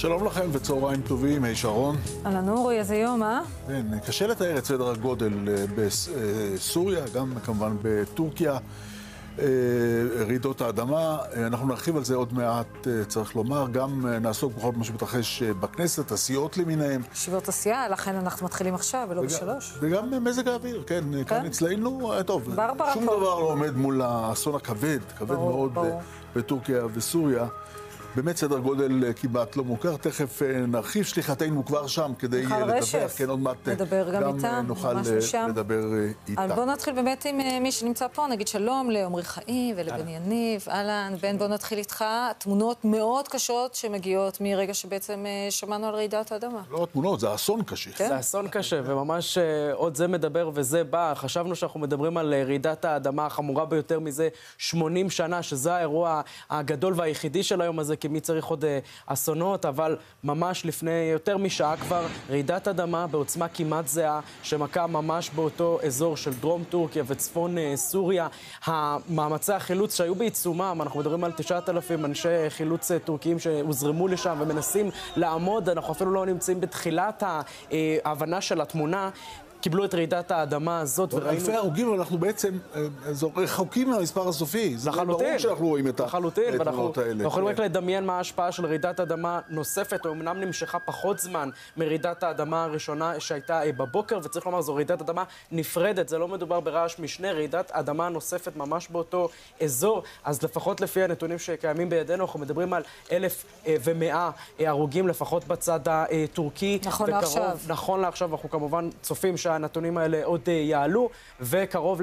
שלום לכם וצהריים טובים, היי שרון. אהלן אורי, איזה יום, כן, קשה לתאר את סדר הגודל בסוריה, גם כמובן בטורקיה, רעידות האדמה. אנחנו נרחיב על זה עוד מעט, צריך לומר, גם נעסוק בכל מה שמתרחש בכנסת, הסיעות למיניהם. ישיבות הסיעה, לכן אנחנו מתחילים עכשיו ולא בשלוש. וגם מזג האוויר, כן, כאן אצלנו, טוב, שום דבר לא עומד מול האסון הכבד, כבד מאוד בטורקיה וסוריה. באמת סדר גודל כמעט לא מוכר, תכף נרחיב, שליחתנו כבר שם כדי לדווח, כן, עוד מעט גם נוכל לדבר איתה. אבל בואו נתחיל באמת עם מי שנמצא פה, נגיד שלום לעומרי חיים ולבן יניב, אהלן, בן, בואו נתחיל איתך, תמונות מאוד קשות שמגיעות מרגע שבעצם שמענו על רעידת האדמה. לא תמונות, זה אסון קשה. זה אסון קשה, וממש עוד זה מדבר וזה בא, חשבנו שאנחנו מדברים על רעידת האדמה החמורה ביותר מזה 80 שנה, שזה האירוע הגדול והיחידי של היום הזה, כי מי צריך עוד אסונות, אבל ממש לפני יותר משעה כבר רעידת אדמה בעוצמה כמעט זהה, שמכה ממש באותו אזור של דרום טורקיה וצפון סוריה. המאמצי החילוץ שהיו בעיצומם, אנחנו מדברים על 9,000 אנשי חילוץ טורקיים שהוזרמו לשם ומנסים לעמוד, אנחנו אפילו לא נמצאים בתחילת ההבנה של התמונה, קיבלו את רעידת האדמה הזאת וראינו... אלפי הרוגים, אנחנו בעצם רחוקים מהמספר הסופי. זה ברור שאנחנו רואים את התמונות האלה. אנחנו יכולים רק לדמיין מה ההשפעה של רעידת אדמה נוספת, או אמנם נמשכה פחות זמן מרעידת האדמה הראשונה שהייתה בבוקר, וצריך לומר, זו רעידת אדמה נפרדת, זה לא מדובר ברעש משנה, רעידת אדמה נוספת ממש באותו אזור, אז לפחות לפי הנתונים שקיימים בידינו, אנחנו מדברים על 1,100 הרוגים לפחות בצד הטורקי. נכון לעכשיו, אנחנו כמובן צופים הנתונים האלה עוד יעלו, וקרוב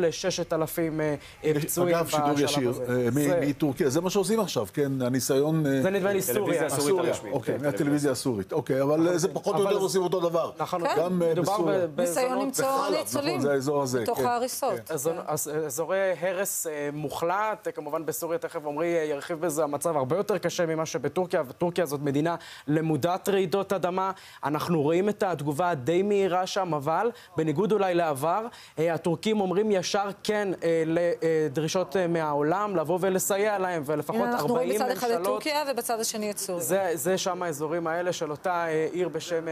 ל6,000 פצועים. אגב, שידור ישיר מטורקיה, זה מה שעושים עכשיו, כן? הניסיון... זה נדמה לי סוריה. אוקיי, מהטלוויזיה הסורית. אוקיי, אבל זה פחות או יותר עושים אותו דבר. נכון. גם בסוריה. ניסיון למצוא ניצולים בתוך ההריסות. אזורי הרס מוחלט, כמובן בסוריה, תכף עומרי ירחיב בזה, המצב הרבה יותר קשה ממה שבטורקיה, וטורקיה זאת מדינה למודת רעידות אדמה. אנחנו רואים את התגובה הדי מהירה שם, אבל בניגוד אולי לעבר, הטורקים אומרים ישר כן לדרישות מהעולם, לבוא ולסייע להם, ולפחות 40 ממשלות... אנחנו רואים בצד אחד את טורקיה ובצד השני את סוריה. זה שם האזורים האלה של אותה עיר בשם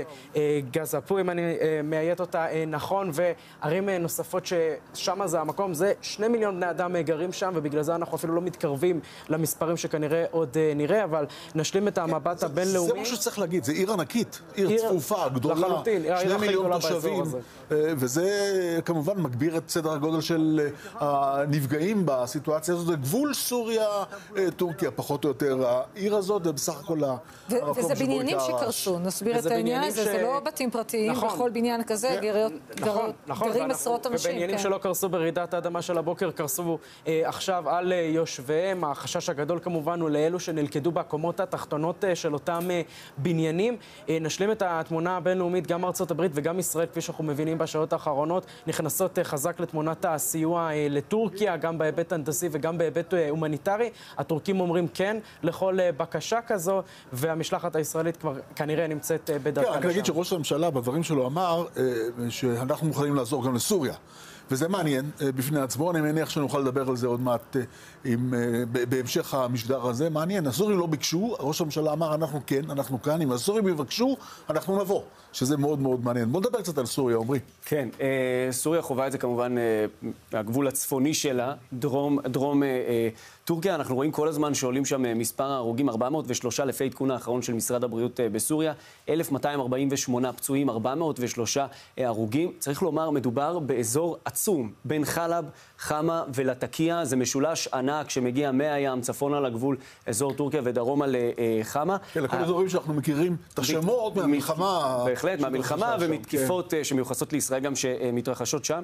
גזפו, אם אני מאיית אותה נכון, וערים נוספות ששם זה המקום, זה 2 מיליון בני אדם גרים שם, ובגלל זה אנחנו אפילו לא מתקרבים למספרים שכנראה עוד נראה, אבל נשלים את המבט הבינלאומי. זה מה שצריך להגיד, זה עיר ענקית, עיר צפופה, גדולה, 2 מיליון תושבים. וזה כמובן מגביר את סדר הגודל של הנפגעים בסיטואציה הזאת. זה גבול סוריה-טורקיה, פחות או יותר. העיר הזאת זה בסך הכל המקום שבו וזה בניינים שקרסו, נסביר את העניין הזה, זה לא בתים פרטיים, בכל בניין כזה גרים עשרות אנשים. ובניינים שלא קרסו ברעידת האדמה של הבוקר, קרסו עכשיו על יושביהם. החשש הגדול כמובן הוא לאלו שנלכדו בקומות התחתונות של אותם בניינים. נשלים את התמונה הבינלאומית, גם ארצות הברית וגם ישראל, כפי שאנחנו מבינים בשעות האחרונות, נכנסות חזק לתמונת הסיוע לטורקיה, גם בהיבט הנדסי וגם בהיבט הומניטרי. הטורקים אומרים כן לכל בקשה כזו, והמשלחת הישראלית כבר כנראה נמצאת בדרכה לשם. כן, רק נגיד שראש הממשלה בדברים שלו אמר שאנחנו מוכנים לעזור גם לסוריה. וזה מעניין בפני עצמו, אני מניח שנוכל לדבר על זה עוד מעט בהמשך המשדר הזה. מעניין, הסורים לא ביקשו, ראש הממשלה אמר אנחנו כן, אנחנו כאן, אם הסורים יבקשו, אנחנו נבוא, שזה מאוד מאוד מעניין. בוא נדבר קצת על סוריה, עומרי. כן, סוריה חובה את זה כמובן הגבול הצפוני שלה, דרום טורקיה. אנחנו רואים כל הזמן שעולים שם מספר ההרוגים, 403 לפי עדכון האחרון של משרד הבריאות בסוריה, 1,248 פצועים, 403 הרוגים. צריך לומר, מדובר באזור עצום, בין חלב, חמה ולטקיה. זה משולש ענק שמגיע מהים, צפונה לגבול, אזור טורקיה ודרומה לחמה. כן, לכל אזורים שאנחנו מכירים את השמות מהמלחמה. בהחלט, מהמלחמה ומתקיפות שמיוחסות לישראל גם שמתרחשות שם.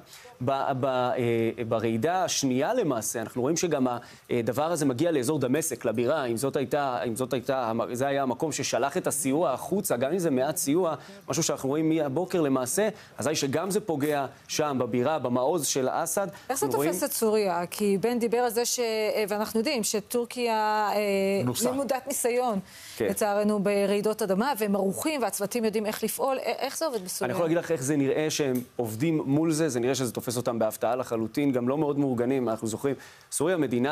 ברעידה השנייה למעשה, אנחנו רואים שגם הדבר הזה מגיע לאזור דמשק, לבירה. אם זה היה המקום ששלח את הסיוע החוצה, גם אם זה מעט סיוע, משהו שאנחנו רואים מהבוקר למעשה, אז שגם זה פוגע שם בבירה, במעוז של אסד. איך זה תופס את סוריה? כי בן דיבר על זה ואנחנו יודעים שטורקיה למודת ניסיון, לצערנו, ברעידות אדמה, והם ערוכים והצוותים יודעים איך לפעול. איך זה עובד בסוריה? אני יכול להגיד לך איך זה נראה שהם עובדים מול זה, זה נראה שזה תופס אותם בהפתעה לחלוטין, גם לא מאוד מאורגנים. אנחנו זוכרים, סוריה מדינה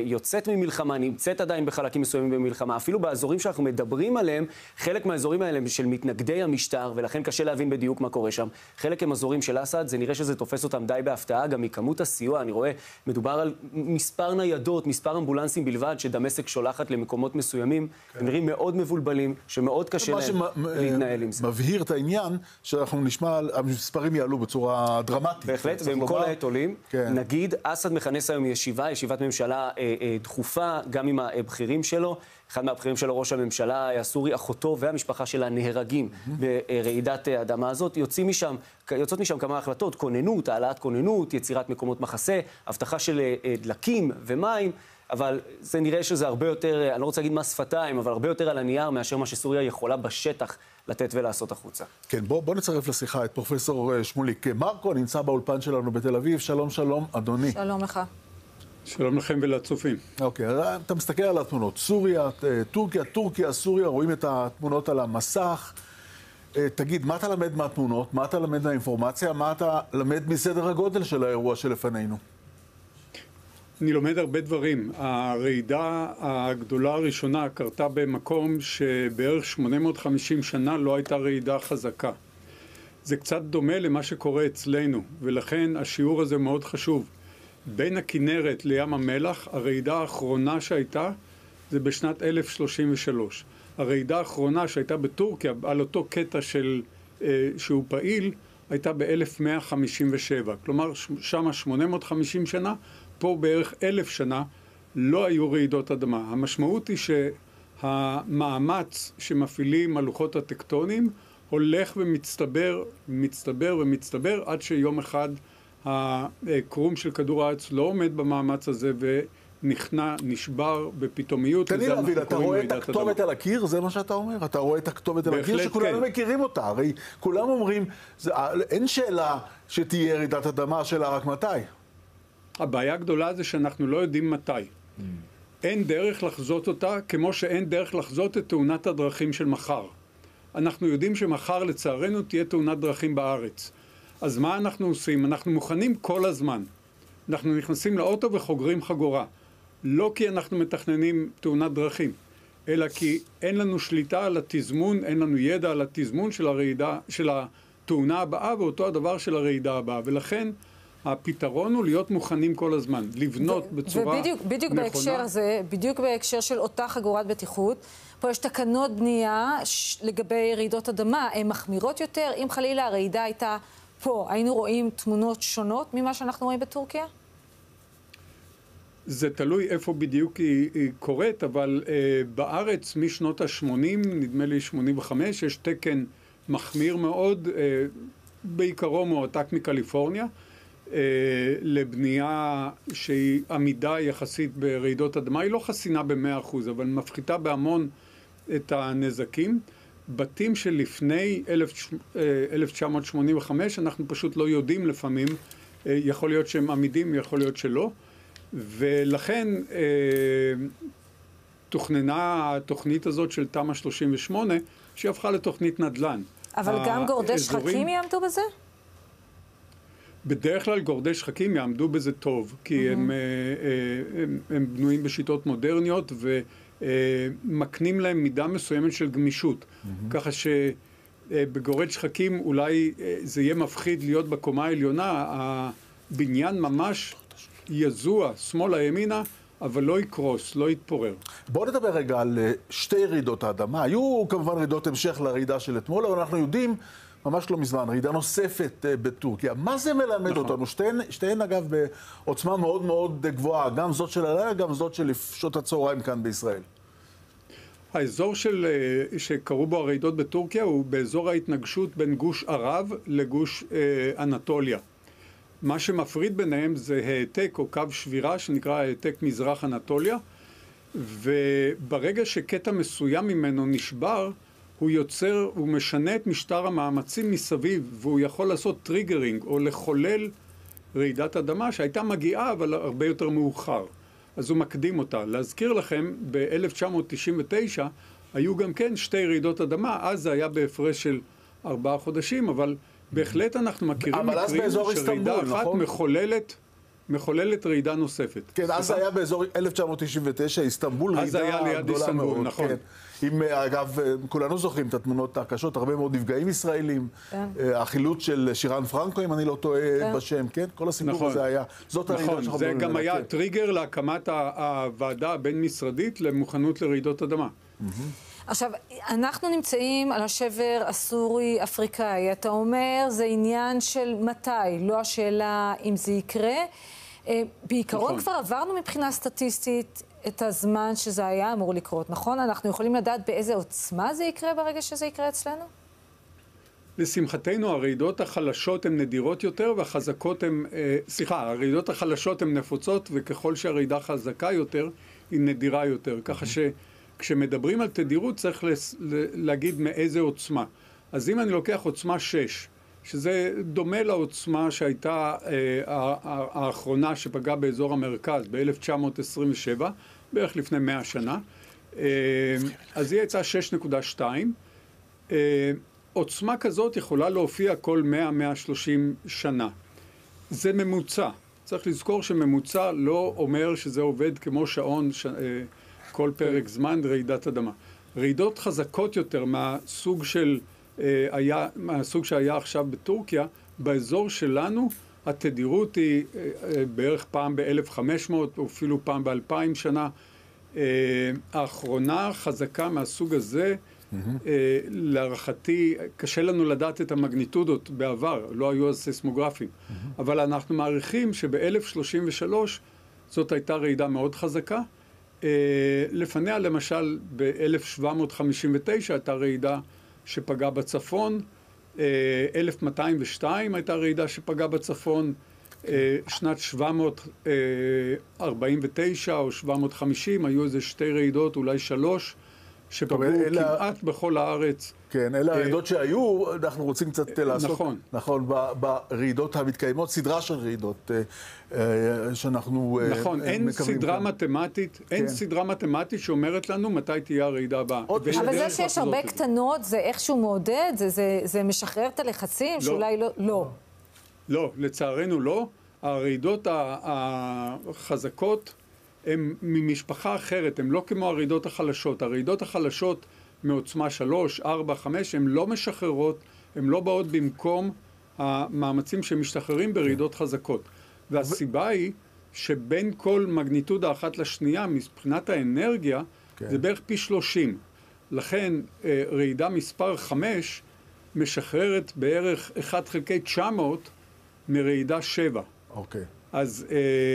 יוצאת ממלחמה, נמצאת עדיין בחלקים מסוימים במלחמה, אפילו באזורים שאנחנו מדברים עליהם, חלק מהאזורים האלה הם של מתנגדי המשטר, ולכן קשה להבין בדיוק מה קורה שם. חלק הם אזורים של אסד, זה נראה שזה תופס אותם די בהפתעה, גם מכמות הסיוע, אני רואה, מדובר על מספר ניידות, מספר אמבולנסים בלבד, שדמשק שולחת למקומות מסוימים, הם נראים מאוד מבולבלים, שמאוד קשה להם להתנהל עם זה. מבהיר את העניין שאנחנו נשמע, המספרים יעלו בצורה דרמטית. בהחלט, והם כל העת עולים. נגיד, אסד מכנס היום ישיבת ממשלה דחופה, גם עם הבכירים שלו. אחד מהבכירים שלו, ראש הממשלה הסורי, אחותו והמשפחה שלה נהרגים ברעידת האדמה הזאת. יוצאות משם כמה החלטות, כוננות, העלאת כוננות, יצירת מקומות מחסה, הבטחה של דלקים ומים, אבל זה נראה שזה הרבה יותר, אני לא רוצה להגיד מס שפתיים, אבל הרבה יותר על הנייר מאשר מה שסוריה יכולה בשטח לתת ולעשות החוצה. כן, בוא נצרף לשיחה את פרופסור שמוליק מרקו, נמצא באולפן שלנו בתל אביב. שלום, שלום, אדוני. שלום לך. שלום לכם ולצופים. אוקיי, אתה מסתכל על התמונות. סוריה, טורקיה, סוריה, רואים את התמונות על המסך. תגיד, מה אתה למד מהתמונות? מה אתה למד מהאינפורמציה? מה אתה למד מסדר הגודל של האירוע שלפנינו? אני לומד הרבה דברים. הרעידה הגדולה הראשונה קרתה במקום שבערך 850 שנה לא הייתה רעידה חזקה. זה קצת דומה למה שקורה אצלנו, ולכן השיעור הזה מאוד חשוב. בין הכנרת לים המלח, הרעידה האחרונה שהייתה זה בשנת 1033. הרעידה האחרונה שהייתה בטורקיה, על אותו קטע שהוא פעיל, הייתה ב-1157. כלומר, שמה 850 שנה, פה בערך 1000 שנה, לא היו רעידות אדמה. המשמעות היא שהמאמץ שמפעילים הלוחות הטקטוניים הולך ומצטבר, עד שיום אחד הקרום של כדור הארץ לא עומד במאמץ הזה ונכנע, נשבר בפתאומיות. תן לי להבין, אתה רואה את הכתובת על הקיר? זה מה שאתה אומר? אתה רואה את הכתובת על הקיר שכולנו מכירים אותה? הרי כולם אומרים, אין שאלה שתהיה רעידת אדמה, השאלה רק מתי. הבעיה הגדולה זה שאנחנו לא יודעים מתי. אין דרך לחזות אותה, כמו שאין דרך לחזות את תאונת הדרכים של מחר. אנחנו יודעים שמחר לצערנו תהיה תאונת דרכים בארץ. אז מה אנחנו עושים? אנחנו מוכנים כל הזמן. אנחנו נכנסים לאוטו וחוגרים חגורה. לא כי אנחנו מתכננים תאונת דרכים, אלא כי אין לנו שליטה על התזמון, אין לנו ידע על התזמון של התאונה הבאה, ואותו הדבר של הרעידה הבאה. ולכן הפתרון הוא להיות מוכנים כל הזמן, לבנות בצורה ובדיוק בהקשר הזה, בדיוק בהקשר של אותה חגורת בטיחות, פה יש תקנות בנייה לגבי רעידות אדמה, הן מחמירות יותר. אם חלילה הרעידה הייתה פה, היינו רואים תמונות שונות ממה שאנחנו רואים בטורקיה? זה תלוי איפה בדיוק היא קורית, אבל בארץ משנות ה-80, נדמה לי 85, יש תקן מחמיר מאוד, בעיקרו מועתק מקליפורניה, לבנייה שהיא עמידה יחסית ברעידות אדמה. היא לא חסינה ב-100%, אבל מפחיתה בהמון את הנזקים. בתים שלפני 1985, אנחנו פשוט לא יודעים לפעמים, יכול להיות שהם עמידים, יכול להיות שלא, ולכן תוכננה התוכנית הזאת של תמ"א 38, שהפכה לתוכנית נדל"ן. אבל גם גורדי שחקים יעמדו בזה? בדרך כלל גורדי שחקים יעמדו בזה טוב, כי הם בנויים בשיטות מודרניות ומקנים להם מידה מסוימת של גמישות. ככה שבגורד שחקים אולי זה יהיה מפחיד להיות בקומה העליונה, הבניין ממש יזוע שמאלה ימינה, אבל לא יקרוס, לא יתפורר. בואו נדבר רגע על שתי רעידות האדמה. היו כמובן רעידות המשך לרעידה של אתמול, אבל אנחנו יודעים ממש לא מזמן, רעידה נוספת בטורקיה. מה זה מלמד אותנו? שתיהן אגב בעוצמה מאוד מאוד גבוהה, גם זאת של הלילה, גם זאת של שעות הצהריים כאן בישראל. האזור שקראו בו הרעידות בטורקיה הוא באזור ההתנגשות בין גוש ערב לגוש אנטוליה. מה שמפריד ביניהם זה העתק או קו שבירה שנקרא העתק מזרח אנטוליה, וברגע שקטע מסוים ממנו נשבר, הוא משנה את משטר המאמצים מסביב, והוא יכול לעשות טריגרינג או לחולל רעידת אדמה שהייתה מגיעה אבל הרבה יותר מאוחר. אז הוא מקדים אותה. להזכיר לכם, ב-1999 היו גם כן שתי רעידות אדמה, אז זה היה בהפרש של 4 חודשים, אבל בהחלט אנחנו מכירים מקרים שרעידה אחת מחוללת... מחוללת רעידה נוספת. כן, אז זה היה באזור 1999, איסטנבול, אז היה ליד איסטנבול, נכון. עם, אגב, כולנו זוכרים את התמונות הקשות, הרבה מאוד נפגעים ישראלים, החילוץ של שירן פרנקו, אם אני לא טועה בשם, כן? כל הסיפור הזה היה, זאת הרעידה נכון, זה גם היה טריגר להקמת הוועדה הבין-משרדית למוכנות לרעידות אדמה. עכשיו, אנחנו נמצאים על השבר הסורי-אפריקאי. אתה אומר, זה עניין של מתי, לא השאלה אם זה יקרה. בעיקרון כבר עברנו מבחינה סטטיסטית את הזמן שזה היה אמור לקרות, נכון? אנחנו יכולים לדעת באיזה עוצמה זה יקרה ברגע שזה יקרה אצלנו? לשמחתנו, הרעידות החלשות הן נדירות יותר, והחזקות הן... הרעידות החלשות הן נפוצות, וככל שהרעידה חזקה יותר, היא נדירה יותר. ככה שכשמדברים על תדירות צריך להגיד מאיזה עוצמה. אז אם אני לוקח עוצמה 6, שזה דומה לעוצמה שהייתה האחרונה שפגעה באזור המרכז ב-1927, בערך לפני 100 שנה, אז היא יצאה 6.2. עוצמה כזאת יכולה להופיע כל 100-130 שנה. זה ממוצע. צריך לזכור שממוצע לא אומר שזה עובד כמו שעון כל פרק זמן רעידת אדמה. רעידות חזקות יותר מהסוג שהיה עכשיו בטורקיה, באזור שלנו התדירות היא בערך פעם ב-1500 או אפילו פעם ב-2000 שנה. האחרונה חזקה מהסוג הזה, להערכתי, קשה לנו לדעת את המגניטודות בעבר, לא היו אז סיסמוגרפים, אבל אנחנו מעריכים שב-1033 זאת הייתה רעידה מאוד חזקה. לפניה למשל ב-1759 הייתה רעידה שפגעה בצפון, 1202 הייתה רעידה שפגעה בצפון, שנת 749 או 750 היו איזה 2 רעידות, אולי 3, שפגעו כמעט בכל הארץ. כן, אלה הרעידות שהיו, אנחנו רוצים קצת לעשות. נכון. נכון, ברעידות המתקיימות, סדרה של רעידות שאנחנו נכון, אין סדרה מתמטית, אין סדרה מתמטית שאומרת לנו מתי תהיה הרעידה הבאה. אבל זה שיש הרבה קטנות, זה איכשהו מעודד? זה משחרר את הלחצים? שאולי לא. לא, לצערנו לא. הרעידות החזקות הן ממשפחה אחרת, הן לא כמו הרעידות החלשות. הרעידות החלשות מעוצמה 3, 4, 5, הן לא משחררות, הן לא באות במקום המאמצים שמשתחררים ברעידות חזקות. והסיבה היא שבין כל מגניטודה אחת לשנייה, מבחינת האנרגיה, זה בערך פי 30. לכן רעידה מספר 5 משחררת בערך 1/900 מרעידה 7. אוקיי. אז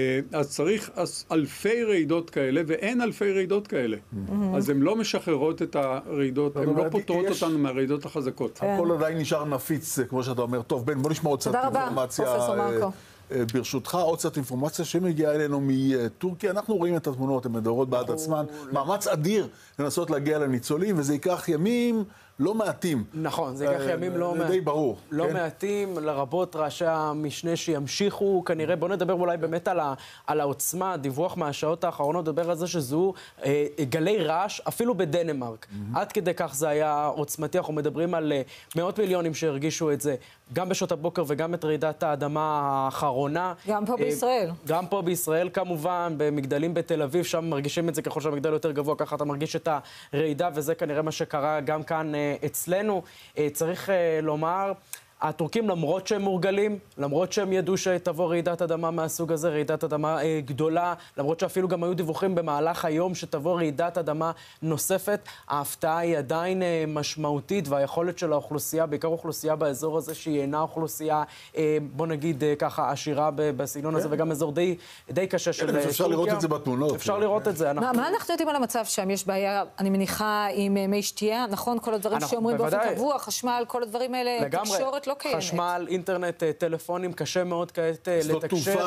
צריך אלפי רעידות כאלה, ואין אלפי רעידות כאלה. אז הן לא משחררות את הרעידות, הן לא פותרות אותנו מהרעידות החזקות. הכל עדיין נשאר נפיץ, כמו שאתה אומר. טוב, בן, בוא נשמע עוד קצת אינפורמציה. תודה רבה, פרופסור מרקו. ברשותך, עוד קצת אינפורמציה שמגיעה אלינו מטורקיה. אנחנו רואים את התמונות, הן מדברות בעד עצמן. מאמץ אדיר לנסות להגיע לניצולים, וזה ייקח ימים לא מעטים. נכון, זה ייקח ימים די ברור. לא מעטים, לרבות ראשי המשנה שימשיכו. כנראה, בוא נדבר אולי באמת על העוצמה, דיווח מהשעות האחרונות, דבר על זה שזו גלי רעש, אפילו בדנמרק. עד כדי כך זה היה עוצמתי, אנחנו מדברים על מאות מיליונים שהרגישו את זה, גם בשעות הבוקר וגם את רעידת האדמה האחרונה. גם פה בישראל. גם פה בישראל כמובן, במגדלים בתל אביב, שם מרגישים את זה ככל שהמגדל יותר גבוה, ככה אתה מרגיש את הרעידה, וזה כנראה מה שקרה גם כאן אצלנו. צריך לומר, הטורקים למרות שהם מורגלים, למרות שהם ידעו שתבוא רעידת אדמה מהסוג הזה, רעידת אדמה גדולה, למרות שאפילו גם היו דיווחים במהלך היום שתבוא רעידת אדמה נוספת, ההפתעה היא עדיין משמעותית, והיכולת של האוכלוסייה, בעיקר אוכלוסייה באזור הזה שהיא אינה אוכלוסייה, בוא נגיד ככה, עשירה בסגנון הזה, וגם אזור די קשה של טורקיה. אפשר לראות את זה בתמונות. אפשר לראות את זה. מה אנחנו יודעים על המצב שם? יש בעיה, אני מניחה, עם מי שתייה, נכון? כל הדברים שאומרים באופן קבוע, חשמל, כל הדברים האלה, תקשורת לא קיימת. חשמל, אינטרנט, טלפונים, קשה מאוד כעת לתקשר.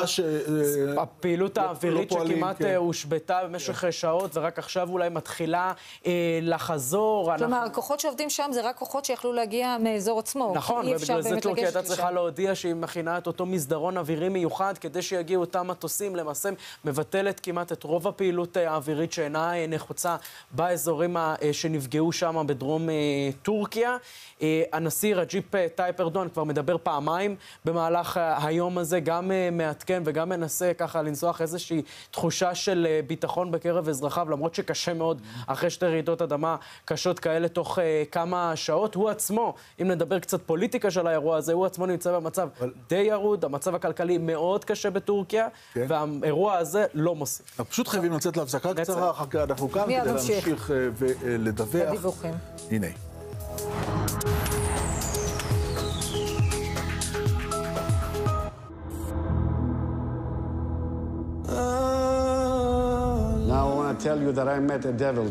הפעילות האווירית שכמעט הושבתה במשך שעות, ורק עכשיו אולי מתחילה לחזור. כלומר, הכוחות שעובדים שם זה רק כוחות שיכלו להגיע מאזור עצמו. נכון, ובגלל זה טורקיה הייתה צריכה להודיע שהיא מכינה את אותו מסדרון אווירי מיוחד, כדי שיגיעו אותם מטוסים, למעשה מבטלת כמעט את רוב הפעילות האווירית שאינה נחוצה באזורים שנפגעו שם בדרום טורקיה. הנשיא רג'יפ טייפ ארדואן ארדואן כבר מדבר פעמיים במהלך היום הזה, גם מעדכן וגם מנסה ככה לנסוח איזושהי תחושה של ביטחון בקרב אזרחיו, למרות שקשה מאוד אחרי שתי רעידות אדמה קשות כאלה תוך כמה שעות. הוא עצמו, אם נדבר קצת פוליטיקה של האירוע הזה, הוא עצמו נמצא במצב די ירוד, המצב הכלכלי מאוד קשה בטורקיה, והאירוע הזה לא מוסיף. פשוט חייבים לצאת להפסקה קצרה, אחר כך אנחנו כאן כדי להמשיך ולדווח. הנה. Now I want to tell you that I met a devil.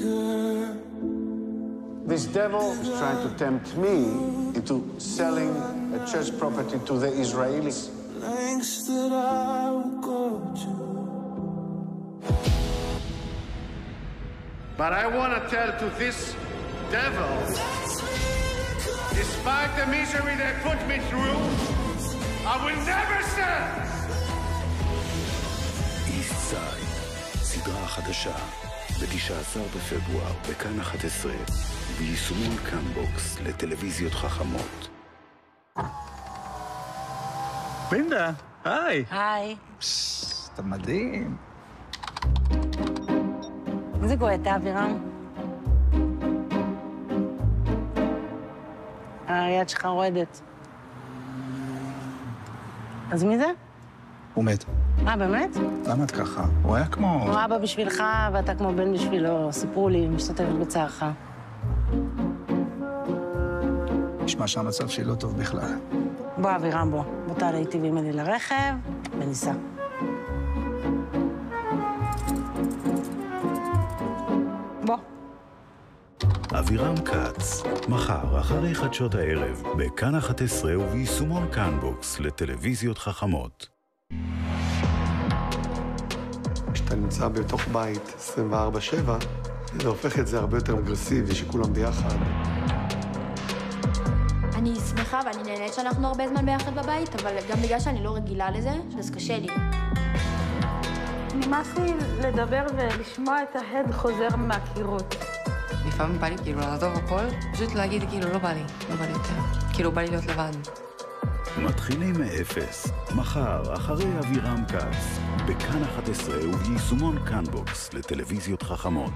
This devil is trying to tempt me into selling a church property to the Israelis. But I want to tell to this devil, despite the misery they put me through, I will never sell. East Side, סדרה חדשה, ב-19 בפברואר, בכאן 11, ביישומון כאן-בוקס לטלוויזיות חכמות. לינדה, היי. היי. אתה מדהים. איזה גואטה, אבירם? היד שלך רועדת. אז מי זה? הוא מת. באמת? למה את ככה? הוא היה כמו... הוא אבא בשבילך ואתה כמו בן בשבילו. סיפרו לי, משתתפת בצערך. נשמע שהמצב שלי לא טוב בכלל. בוא, אבירם, בוא. בוא תעלה איתי ואימא לרכב וניסע. בוא. אבירם כץ, מחר אחרי חדשות הערב, בכאן 11 וביישומון כאן-בוקס לטלוויזיות חכמות. כשאתה נמצא בתוך בית 24/7, זה הופך את זה הרבה יותר אגרסיבי, שכולם ביחד. אני שמחה ואני נהנית שאנחנו הרבה זמן ביחד בבית, אבל גם בגלל שאני לא רגילה לזה, אז קשה לי. נמאס לי לדבר ולשמוע את ההד חוזר מהקירות. לפעמים בא לי כאילו לעזוב הכל, פשוט להגיד כאילו לא בא לי יותר. כאילו בא לי להיות לבד. מתחילים מאפס, מחר אחרי אבירם כץ, בכאן 11 וביישומון כאן-בוקס לטלוויזיות חכמות.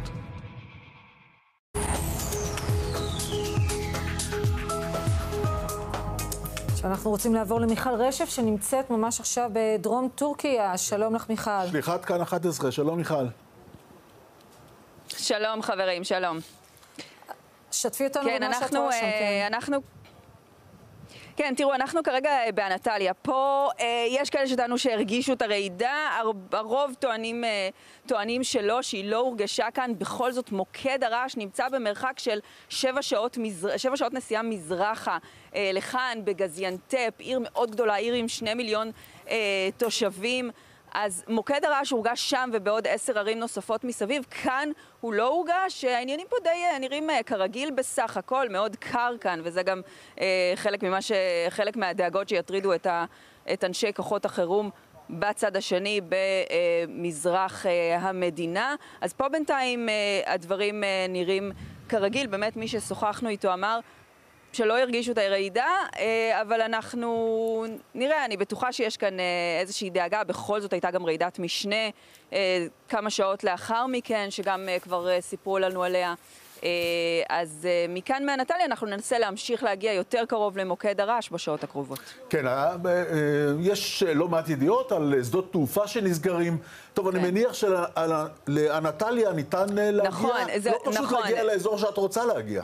אנחנו רוצים לעבור למיכל רשף, שנמצאת ממש עכשיו בדרום טורקיה. שלום לך, מיכל. שליחת כאן 11, שלום מיכל. שלום חברים, שלום. שתפי אותנו במה שאת רואה שם. כן, תראו, אנחנו כרגע באנטליה. פה יש כאלה שטענו שהרגישו את הרעידה, הרוב טוענים שלא, שהיא לא הורגשה כאן. בכל זאת, מוקד הרעש נמצא במרחק של 7 שעות נסיעה מזרחה לכאן, בגזיאנטפ, עיר מאוד גדולה, עיר עם 2 מיליון תושבים. אז מוקד הרעש הורגש שם ובעוד 10 ערים נוספות מסביב. כאן הוא לא הורגש, העניינים פה די נראים כרגיל בסך הכל, מאוד קר כאן, וזה גם חלק מהדאגות שיטרידו את אנשי כוחות החירום בצד השני במזרח המדינה. אז פה בינתיים הדברים נראים כרגיל, באמת מי ששוחחנו איתו אמר שלא הרגישו את הרעידה, אבל אנחנו נראה, אני בטוחה שיש כאן איזושהי דאגה. בכל זאת הייתה גם רעידת משנה כמה שעות לאחר מכן, שגם כבר סיפרו לנו עליה. אז מכאן מאנטליה אנחנו ננסה להמשיך להגיע יותר קרוב למוקד הרעש בשעות הקרובות. כן, יש לא מעט ידיעות על שדות תעופה שנסגרים. טוב, אני מניח שלאנטליה ניתן להגיע, לא פשוט להגיע לאזור שאת רוצה להגיע.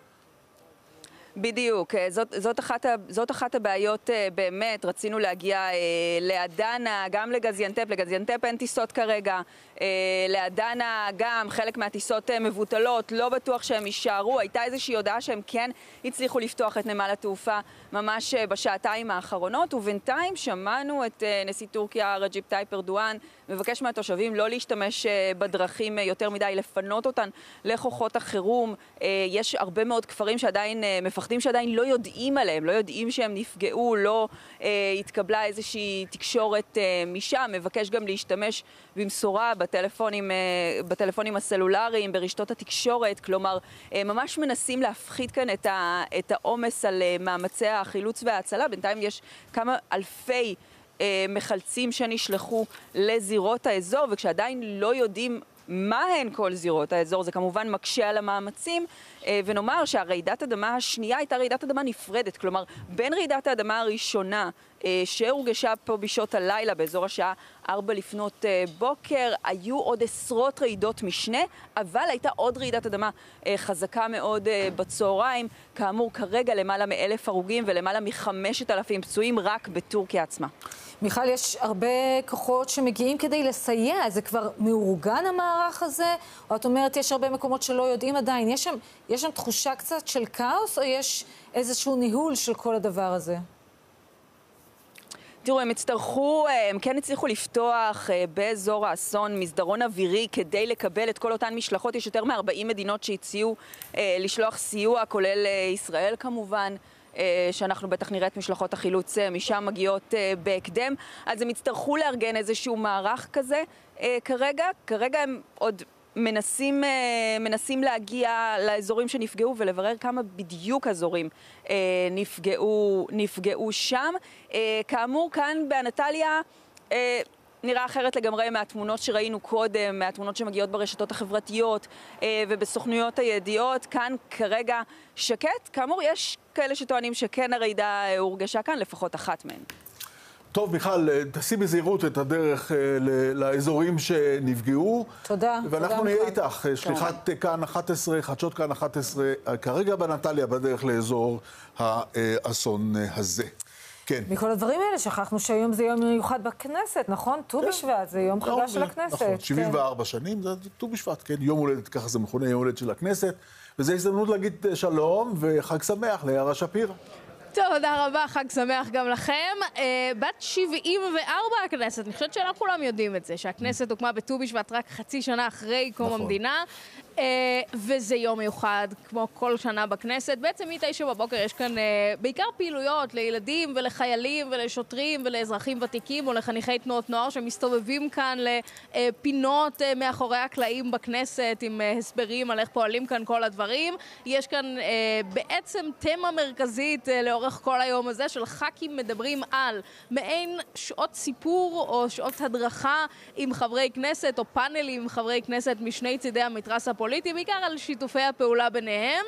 בדיוק, זאת אחת הבעיות באמת. רצינו להגיע לאדנה, גם לגזיאנטפ. לגזיאנטפ אין טיסות כרגע. לאדנה גם חלק מהטיסות מבוטלות, לא בטוח שהם יישארו. הייתה איזושהי הודעה שהם כן הצליחו לפתוח את נמל התעופה ממש בשעתיים האחרונות, ובינתיים שמענו את נשיא טורקיה רג'יפ טייפ ארדואן מבקש מהתושבים לא להשתמש בדרכים יותר מדי, לפנות אותן לכוחות החירום. יש הרבה מאוד כפרים שעדיין מפחדים מפחדים שעדיין לא יודעים עליהם, לא יודעים שהם נפגעו, לא התקבלה איזושהי תקשורת משם, מבקש גם להשתמש במשורה בטלפונים הסלולריים, ברשתות התקשורת, כלומר, ממש מנסים להפחית כאן את העומס על מאמצי החילוץ וההצלה. בינתיים יש כמה אלפי מחלצים שנשלחו לזירות האזור, וכשעדיין לא יודעים מה הן כל זירות האזור, זה כמובן מקשה על המאמצים, ונאמר שהרעידת אדמה השנייה הייתה רעידת אדמה נפרדת, כלומר, בין רעידת האדמה הראשונה שהורגשה פה בשעות הלילה, באזור השעה 4 לפנות בוקר, היו עוד עשרות רעידות משנה, אבל הייתה עוד רעידת אדמה חזקה מאוד בצהריים, כאמור כרגע למעלה מ1,000 הרוגים ולמעלה מ5,000 פצועים רק בטורקיה עצמה. מיכל, יש הרבה כוחות שמגיעים כדי לסייע, זה כבר מאורגן המערך הזה? או את אומרת, יש הרבה מקומות שלא יודעים עדיין, יש שם תחושה קצת של כאוס, או יש איזשהו ניהול של כל הדבר הזה? תראו, הם כן הצליחו לפתוח באזור האסון מסדרון אווירי כדי לקבל את כל אותן משלחות. יש יותר מ40 מדינות שהציעו לשלוח סיוע, כולל ישראל כמובן, שאנחנו בטח נראה את משלחות החילוץ משם מגיעות בהקדם. אז הם יצטרכו לארגן איזשהו מערך כזה. כרגע הם עוד מנסים להגיע לאזורים שנפגעו ולברר כמה בדיוק אזורים נפגעו שם. כאמור, כאן באנטליה נראה אחרת לגמרי מהתמונות שראינו קודם, מהתמונות שמגיעות ברשתות החברתיות ובסוכנויות הידיעות. כאן כרגע שקט. כאמור, יש כאלה שטוענים שכן הרעידה הורגשה כאן, לפחות אחת מהן. טוב, מיכל, תעשי בזהירות את הדרך לאזורים שנפגעו. תודה. ואנחנו נהיה איתך, שליחת כאן 11, חדשות כאן 11, כרגע בנטליה בדרך לאזור האסון הזה. כן. מכל הדברים האלה שכחנו שהיום זה יום מיוחד בכנסת, נכון? ט"ו בשבט, זה יום חגה של הכנסת. נכון, 74 שנים, זה ט"ו בשבט, כן, יום הולדת, ככה זה מכונה, יום הולדת של הכנסת, וזו הזדמנות להגיד שלום וחג שמח ליערה שפירא. תודה רבה, חג שמח גם לכם. בת 74 הכנסת, אני חושבת שלא כולם יודעים את זה, שהכנסת הוקמה בט"ו בשבט רק חצי שנה אחרי קום המדינה, וזה יום מיוחד כמו כל שנה בכנסת. בעצם מ9 בבוקר יש כאן בעיקר פעילויות לילדים ולחיילים ולשוטרים ולאזרחים ותיקים או לחניכי תנועות נוער שמסתובבים כאן לפינות מאחורי הקלעים בכנסת עם הסברים על איך פועלים כאן כל הדברים. יש כאן בעצם תמה מרכזית לאורך כל היום הזה של ח"כים מדברים על מעין שעות סיפור או שעות הדרכה עם חברי כנסת או פאנלים עם חברי כנסת משני צידי המתרס הפוליטי, בעיקר על שיתופי הפעולה ביניהם,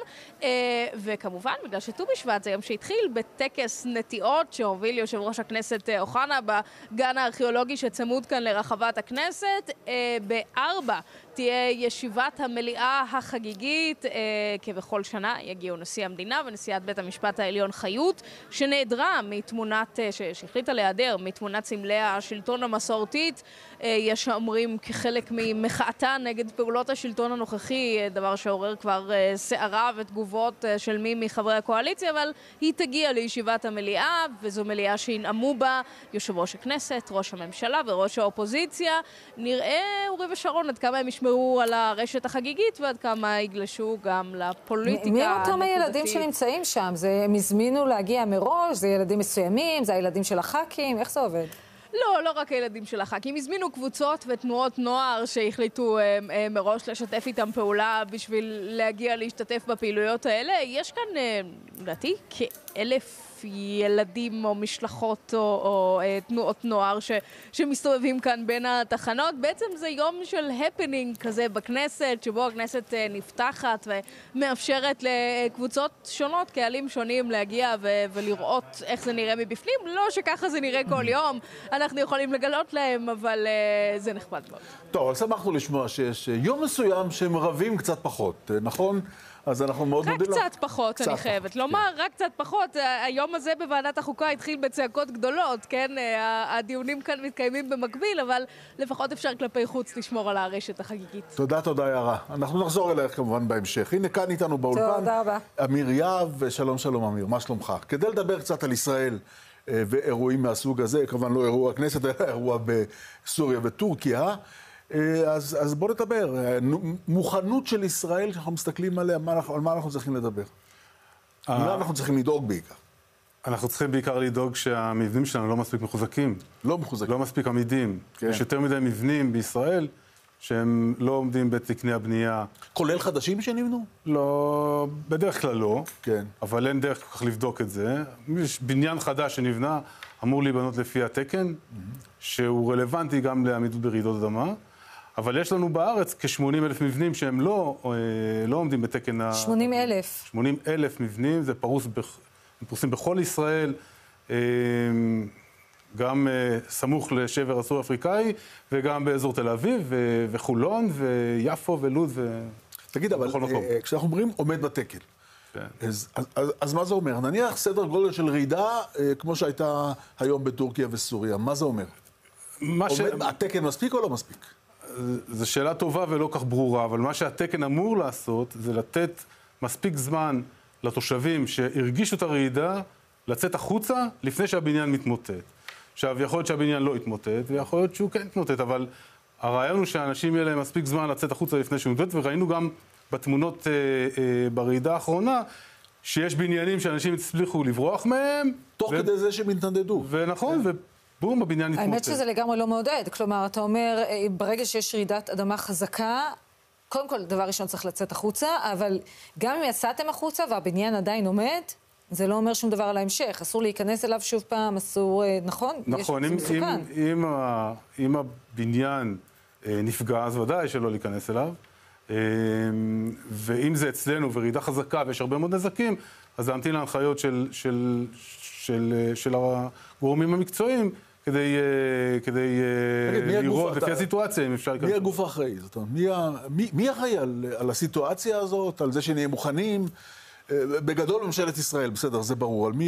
וכמובן בגלל שט"ו בשבט זה יום שהתחיל בטקס נטיעות שהוביל יושב ראש הכנסת אוחנה בגן הארכיאולוגי שצמוד כאן לרחבת הכנסת. ב-4 תהיה ישיבת המליאה החגיגית, כבכל שנה יגיעו נשיא המדינה ונשיאת בית המשפט העליון חיות, שנעדרה מתמונת, שהחליטה להיעדר מתמונת סמלי השלטון המסורתית, יש אומרים כחלק ממחאתה נגד פעולות השלטון הנוכחי, דבר שעורר כבר סערה ותגובות של מי מחברי הקואליציה, אבל היא תגיע לישיבת המליאה, וזו מליאה שינאמו בה יושב ראש הכנסת, ראש הממשלה וראש האופוזיציה. נראה אורי ושרון עד כמה הם ישמרו על הרשת החגיגית ועד כמה יגלשו גם לפוליטיקה. מי אותם הילדים שנמצאים שם? הם הזמינו להגיע מראש? זה ילדים מסוימים? זה הילדים של הח"כים? איך זה עובד? לא רק הילדים של הח"כים. הזמינו קבוצות ותנועות נוער שהחליטו מראש לשתף איתם פעולה בשביל להגיע להשתתף בפעילויות האלה. יש כאן, לדעתי, כ1,000 ילדים או משלחות או תנועות נוער שמסתובבים כאן בין התחנות. בעצם זה יום של הפנינג כזה בכנסת, שבו הכנסת נפתחת ומאפשרת לקבוצות שונות, קהלים שונים, להגיע ולראות איך זה נראה מבפנים. לא שככה זה נראה כל יום, אנחנו יכולים לגלות להם, אבל זה נחמד מאוד. טוב, אבל שמחנו לשמוע שיש יום מסוים שהם רבים קצת פחות, נכון? אז אנחנו מאוד מודים לך. רק קצת פחות, אני חייבת לומר, רק קצת פחות. היום הזה בוועדת החוקה התחיל בצעקות גדולות, כן? הדיונים כאן מתקיימים במקביל, אבל לפחות אפשר כלפי חוץ לשמור על הרשת החגיגית. תודה, יערה. אנחנו נחזור אלייך כמובן בהמשך. הנה כאן איתנו באולפן. תודה רבה. אמיר יהב, שלום אמיר, מה שלומך? כדי לדבר קצת על ישראל ואירועים מהסוג הזה, כמובן לא אירוע הכנסת, אלא אירוע בסוריה וטורקיה, אז בוא נדבר. מוכנות של ישראל, שאנחנו מסתכלים עליה, על מה אנחנו צריכים לדבר? מה אנחנו צריכים לדאוג בעיקר? אנחנו צריכים בעיקר לדאוג שהמבנים שלנו לא מספיק מחוזקים. לא מחוזקים. לא מספיק עמידים. כן. יש יותר מדי מבנים בישראל שהם לא עומדים בתקני הבנייה. כולל חדשים שנבנו? לא, בדרך כלל לא. כן. אבל אין דרך כל כך לבדוק את זה. יש בניין חדש שנבנה, אמור להיבנות לפי התקן, שהוא רלוונטי גם לעמידות ברעידות אדמה. אבל יש לנו בארץ כ-80,000 מבנים שהם לא עומדים בתקן 80,000. 80,000 מבנים, זה פרוסים בכל ישראל, גם סמוך לשבר הסורי-אפריקאי, וגם באזור תל אביב, וחולון, ויפו, ולוד, תגיד, אבל כשאנחנו אומרים עומד בתקן, אז מה זה אומר? נניח סדר גודל של רעידה, כמו שהייתה היום בטורקיה וסוריה, מה זה אומר? התקן מספיק או לא מספיק? זו שאלה טובה ולא כך ברורה, אבל מה שהתקן אמור לעשות, זה לתת מספיק זמן לתושבים שהרגישו את הרעידה, לצאת החוצה לפני שהבניין מתמוטט. עכשיו, יכול להיות שהבניין לא יתמוטט, ויכול להיות שהוא כן יתמוטט, אבל הרעיון הוא שהאנשים יהיה להם מספיק זמן לצאת החוצה לפני שהוא מתמוטט, וראינו גם בתמונות ברעידה האחרונה, שיש בניינים שאנשים הצליחו לברוח מהם. תוך כדי זה שהם התנדדו. ונכון, ובום, הבניין התמוטט. האמת שזה לגמרי לא מעודד. כלומר, אתה אומר, ברגע שיש רעידת אדמה חזקה, קודם כל, דבר ראשון צריך לצאת החוצה, אבל גם אם יצאתם החוצה והבניין עדיין עומד, זה לא אומר שום דבר על ההמשך. אסור להיכנס אליו שוב פעם, אסור, נכון? נכון, אם הבניין נפגע, אז ודאי שלא להיכנס אליו. ואם זה אצלנו ורעידה חזקה ויש הרבה מאוד נזקים, אז להמתין להנחיות של הגורמים המקצועיים, כדי לראות לפי הסיטואציה, אם אפשר להיכנס. מי הגוף האחראי? זאת אומרת, מי אחראי על הסיטואציה הזאת, על זה שנהיה מוכנים? בגדול ממשלת ישראל, בסדר, זה ברור. על מי...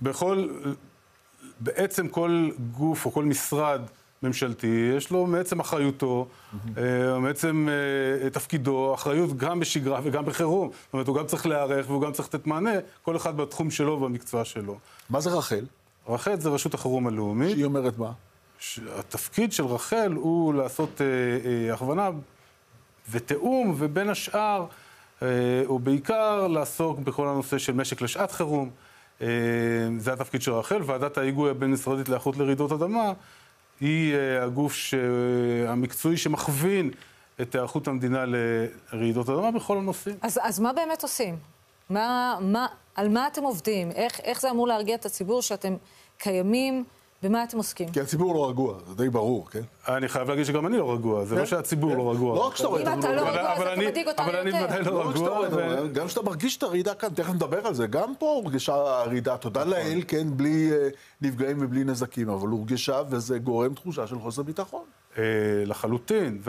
בעצם כל גוף או כל משרד ממשלתי, יש לו מעצם אחריותו, מעצם תפקידו, אחריות גם בשגרה וגם בחירום. זאת אומרת, הוא גם צריך להיערך והוא גם צריך לתת מענה, כל אחד בתחום שלו ובמקצוע שלו. מה זה רח"ל? רח"ל זה רשות החירום הלאומית. שהיא אומרת מה? התפקיד של רח"ל הוא לעשות הכוונה ותיאום, ובין השאר, הוא בעיקר לעסוק בכל הנושא של משק לשעת חירום. זה התפקיד של רח"ל. ועדת ההיגוי הבין-משרדית להיערכות לרעידות אדמה, היא הגוף המקצועי שמכווין את היערכות המדינה לרעידות אדמה בכל הנושאים. אז מה באמת עושים? על מה אתם עובדים? איך זה אמור להרגיע את הציבור שאתם קיימים? במה אתם עוסקים? כי הציבור לא רגוע, זה די ברור, כן? אני חייב להגיד שגם אני לא רגוע, זה לא שהציבור לא רגוע. לא רק שאתה רגוע. אם אתה לא רגוע, אז אתה מדאיג אותנו יותר. אבל אני ודאי לא רגוע. גם כשאתה מרגיש את הרעידה כאן, תכף נדבר על זה, גם פה הורגשה הרעידה, תודה לאל, כן, בלי נפגעים ובלי נזקים, אבל הורגשה וזה גורם תחושה של חוסר ביטחון. לחלוטין,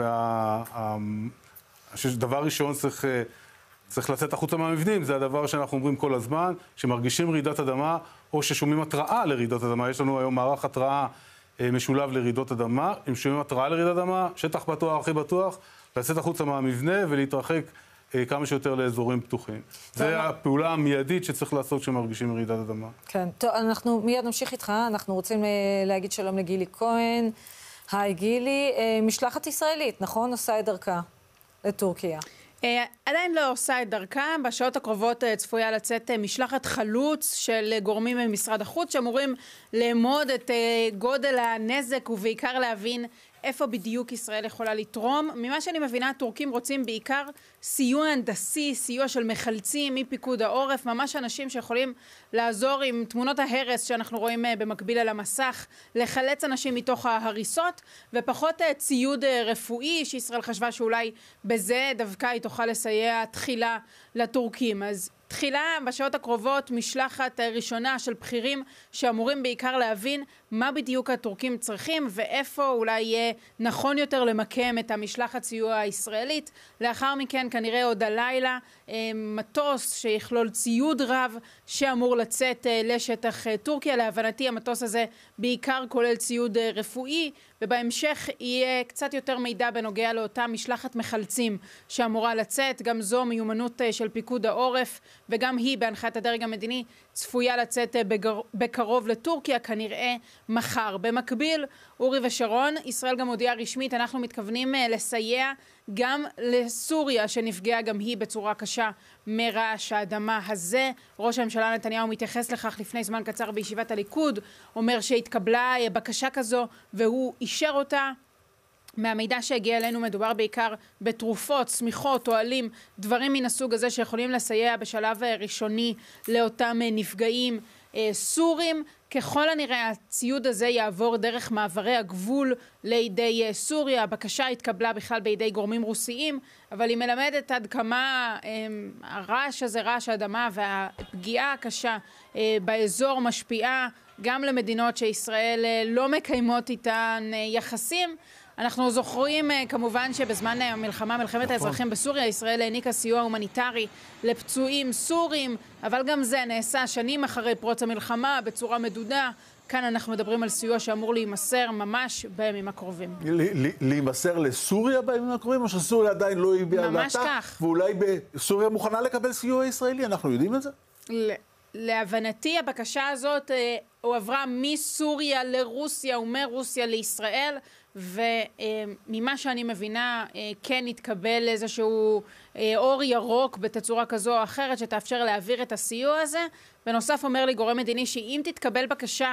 דבר ראשון צריך לצאת החוצה מהמבנים, זה הדבר שאנחנו אומרים כל הזמן, שמרגישים רעידת אדמה, או ששומעים התראה לרעידות אדמה. יש לנו היום מערך התראה משולב לרעידות אדמה. אם שומעים התראה לרעידת אדמה, שטח פתוח, הכי בטוח, לצאת החוצה מהמבנה ולהתרחק כמה שיותר לאזורים פתוחים. זה הפעולה המיידית שצריך לעשות כשמרגישים רעידת אדמה. כן, טוב, אנחנו מיד נמשיך איתך. אנחנו רוצים להגיד שלום לגילי כהן. היי גילי, משלחת ישראלית, נכון? עושה את דרכה לטורקיה. עדיין לא עושה את דרכה, בשעות הקרובות צפויה לצאת משלחת חלוץ של גורמים ממשרד החוץ שאמורים לאמוד את גודל הנזק ובעיקר להבין איפה בדיוק ישראל יכולה לתרום. ממה שאני מבינה, הטורקים רוצים בעיקר סיוע הנדסי, סיוע של מחלצים מפיקוד העורף, ממש אנשים שיכולים לעזור עם תמונות ההרס שאנחנו רואים במקביל על המסך, לחלץ אנשים מתוך ההריסות, ופחות ציוד רפואי שישראל חשבה שאולי בזה דווקא היא תוכל לסייע תחילה לטורקים. אז תחילה בשעות הקרובות משלחת ראשונה של בכירים שאמורים בעיקר להבין מה בדיוק הטורקים צריכים ואיפה אולי יהיה נכון יותר למקם את המשלחת סיוע הישראלית. לאחר מכן כנראה עוד הלילה מטוס שיכלול ציוד רב שאמור לצאת לשטח טורקיה. להבנתי המטוס הזה בעיקר כולל ציוד רפואי, ובהמשך יהיה קצת יותר מידע בנוגע לאותה משלחת מחלצים שאמורה לצאת. גם זו מיומנות של פיקוד העורף וגם היא בהנחיית הדרג המדיני צפויה לצאת בקרוב לטורקיה, כנראה מחר. במקביל, אורי ושרון, ישראל גם הודיעה רשמית, אנחנו מתכוונים לסייע גם לסוריה, שנפגעה גם היא בצורה קשה מרעש האדמה הזה. ראש הממשלה נתניהו מתייחס לכך לפני זמן קצר בישיבת הליכוד, אומר שהתקבלה בקשה כזו והוא אישר אותה. מהמידע שהגיע אלינו מדובר בעיקר בתרופות, סמיכות, אוהלים, דברים מן הסוג הזה שיכולים לסייע בשלב ראשוני לאותם נפגעים סורים. ככל הנראה הציוד הזה יעבור דרך מעברי הגבול לידי סוריה. הבקשה התקבלה בכלל בידי גורמים רוסיים, אבל היא מלמדת עד כמה הרעש הזה, רעש האדמה והפגיעה הקשה באזור משפיעה גם למדינות שישראל לא מקיימות איתן יחסים. אנחנו זוכרים כמובן שבזמן המלחמה, מלחמת האזרחים בסוריה, ישראל העניקה סיוע הומניטרי לפצועים סורים, אבל גם זה נעשה שנים אחרי פרוץ המלחמה בצורה מדודה. כאן אנחנו מדברים על סיוע שאמור להימסר ממש בימים הקרובים. להימסר לסוריה בימים הקרובים, או שסוריה עדיין לא הביאה דעתה? ממש כך. ואולי סוריה מוכנה לקבל סיוע ישראלי? אנחנו יודעים את זה? להבנתי הבקשה הזאת הועברה מסוריה לרוסיה ומרוסיה לישראל, וממה שאני מבינה כן התקבל איזשהו אור ירוק בתצורה כזו או אחרת שתאפשר להעביר את הסיוע הזה. בנוסף אומר לי גורם מדיני שאם תתקבל בקשה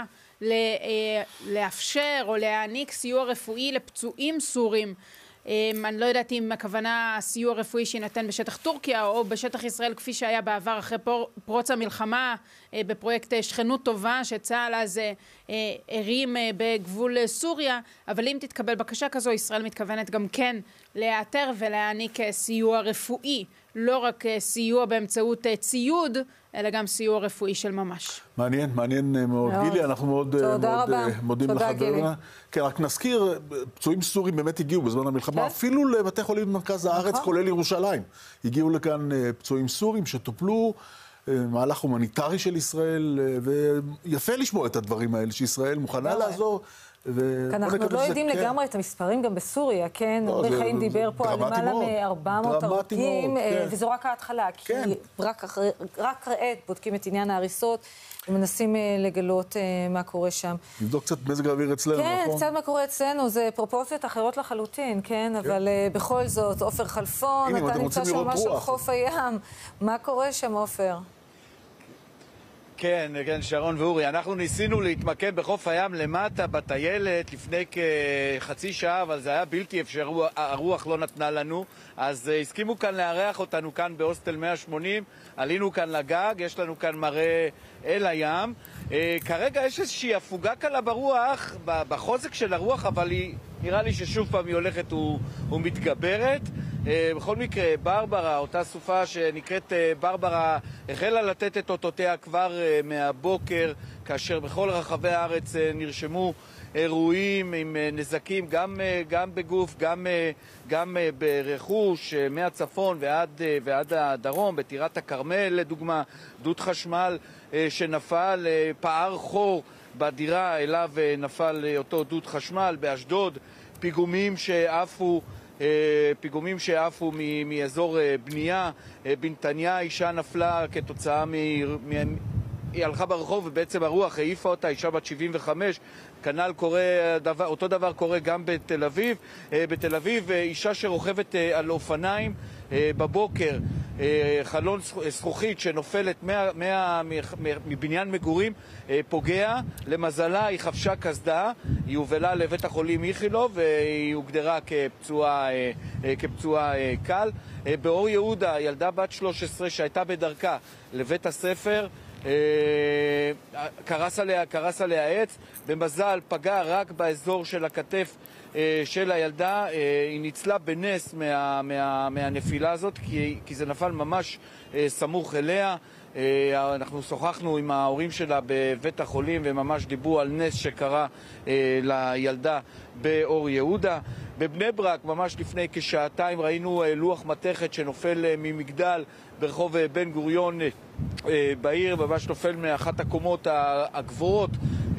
לאפשר או להעניק סיוע רפואי לפצועים סורים, אני לא יודעת אם הכוונה סיוע רפואי שינתן בשטח טורקיה או בשטח ישראל כפי שהיה בעבר אחרי פרוץ המלחמה בפרויקט שכנות טובה שצה"ל אז הרים בגבול סוריה, אבל אם תתקבל בקשה כזו ישראל מתכוונת גם כן להיעתר ולהעניק סיוע רפואי, לא רק סיוע באמצעות ציוד, אלא גם סיוע רפואי של ממש. מעניין, מעניין מאוד. גילי, אנחנו מאוד מודים לך. כן, רק נזכיר, פצועים סורים באמת הגיעו בזמן המלחמה, אפילו לבתי חולים במרכז הארץ, כולל ירושלים. הגיעו לכאן פצועים סורים שטופלו, מהלך הומניטרי של ישראל, ויפה לשמוע את הדברים האלה, שישראל מוכנה לעזור. אנחנו עוד לא יודעים לגמרי את המספרים גם בסוריה, כן? אורי חיים דיבר פה על למעלה מ-400 הרוגים, וזו רק ההתחלה, כי רק כעת בודקים את עניין ההריסות, ומנסים לגלות מה קורה שם. נבדוק קצת מזג האוויר אצלנו, נכון? כן, קצת מה קורה אצלנו, זה פרופורציות אחרות לחלוטין, כן? אבל בכל זאת, עופר חלפון, אתה נמצא שם ממש על חוף הים. מה קורה שם, עופר? כן, שרון ואורי, אנחנו ניסינו להתמקם בחוף הים למטה בטיילת לפני כחצי שעה, אבל זה היה בלתי אפשרי, הרוח לא נתנה לנו, אז הסכימו כאן לארח אותנו כאן בהוסטל 180, עלינו כאן לגג, יש לנו כאן מראה אל הים. כרגע יש איזושהי הפוגה קלה ברוח, בחוזק של הרוח, אבל נראה לי ששוב פעם היא הולכת ומתגברת. בכל מקרה, ברברה, אותה סופה שנקראת ברברה, החלה לתת את אותותיה כבר מהבוקר, כאשר בכל רחבי הארץ נרשמו אירועים עם נזקים גם בגוף, גם ברכוש, מהצפון ועד הדרום, בטירת הכרמל לדוגמה, דוד חשמל שנפל, פער חור בדירה אליו נפל אותו דוד חשמל, באשדוד פיגומים שעפו מאזור בנייה, בנתניה אישה נפלה כתוצאה היא הלכה ברחוב ובעצם הרוח העיפה אותה, אישה בת 75, כנ"ל קורה, אותו דבר קורה גם בתל אביב. בתל אביב אישה שרוכבת על אופניים בבוקר, חלון זכוכית שנופלת מבניין מגורים פוגע, למזלה היא חבשה קסדה, היא הובלה לבית החולים איכילוב והיא הוגדרה כפצועה קל. באור יהודה ילדה בת 13 שהייתה בדרכה לבית הספר, קרס עליה עץ, במזל פגע רק באזור של הכתף של הילדה, היא ניצלה בנס מהנפילה הזאת כי זה נפל ממש סמוך אליה. אנחנו שוחחנו עם ההורים שלה בבית החולים וממש דיברו על נס שקרה לילדה באור יהודה. בבני ברק ממש לפני כשעתיים ראינו לוח מתכת שנופל ממגדל ברחוב בן גוריון בעיר, ממש נופל מאחת הקומות הגבוהות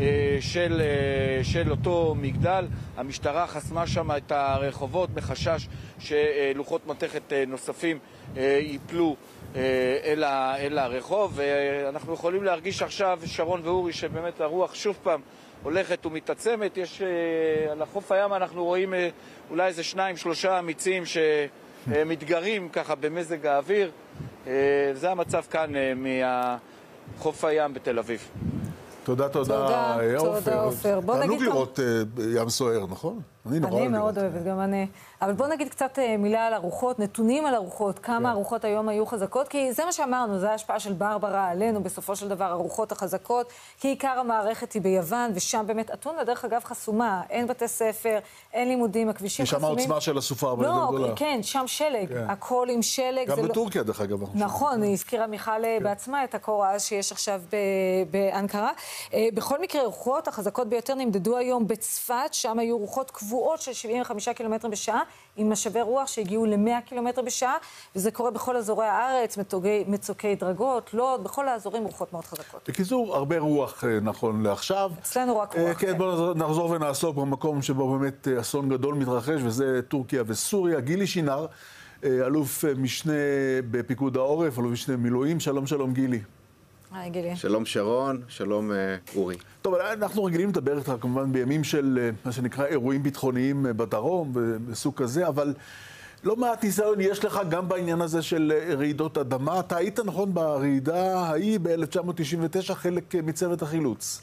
של אותו מגדל. המשטרה חסמה שם את הרחובות מחשש שלוחות מתכת נוספים ייפלו אל הרחוב, ואנחנו יכולים להרגיש עכשיו, שרון ואורי, שבאמת הרוח שוב פעם הולכת ומתעצמת. יש על החוף הים אנחנו רואים אולי איזה 2-3 אמיצים שמתגרים ככה במזג האוויר. זה המצב כאן מהחוף הים בתל אביב. תודה, עופר. תענוג לראות ים סוער, נכון? אני מאוד אוהבת, גם אני. אבל בוא נגיד קצת מילה על ארוחות, נתונים על ארוחות, כמה ארוחות היום היו חזקות, כי זה מה שאמרנו, זה ההשפעה של ברברה עלינו, בסופו של דבר, ארוחות החזקות, כי עיקר המערכת היא ביוון, ושם באמת, אתונה דרך אגב חסומה, אין בתי ספר, אין לימודים, הכבישים חסומים. שם העוצמה של הסופה הרבה יותר גדולה. לא, כן, שם שלג, הכל עם שלג. גם בטורקיה דרך אגב. נכון, היא הזכירה מיכל בעצמה את הקור העז שיש עכשיו באנקרה. בכל מקרה, רוחות החזקות ביותר נמדדו היום בצפת, שם היו רוחות קבועות של 75 קילומטר בשעה, עם משאבי רוח שהגיעו ל-100 קילומטר בשעה, וזה קורה בכל אזורי הארץ, מצוקי דרגות, לוד, בכל האזורים רוחות מאוד חזקות. בקיצור, הרבה רוח נכון לעכשיו. אצלנו רק רוח. כן, בואו נחזור ונעסוק במקום שבו באמת אסון גדול מתרחש, וזה טורקיה וסוריה. גילי שינר, אלוף משנה בפיקוד העורף, אלוף משנה מילואים. שלום גילי. היי גילי. שלום שרון, שלום אורי. טוב, אנחנו רגילים לדבר איתך כמובן בימים של מה שנקרא אירועים ביטחוניים בדרום בסוג כזה, אבל לא מעט ניסיון יש לך גם בעניין הזה של רעידות אדמה. אתה היית נכון ברעידה ההיא ב-1999 חלק מצוות החילוץ.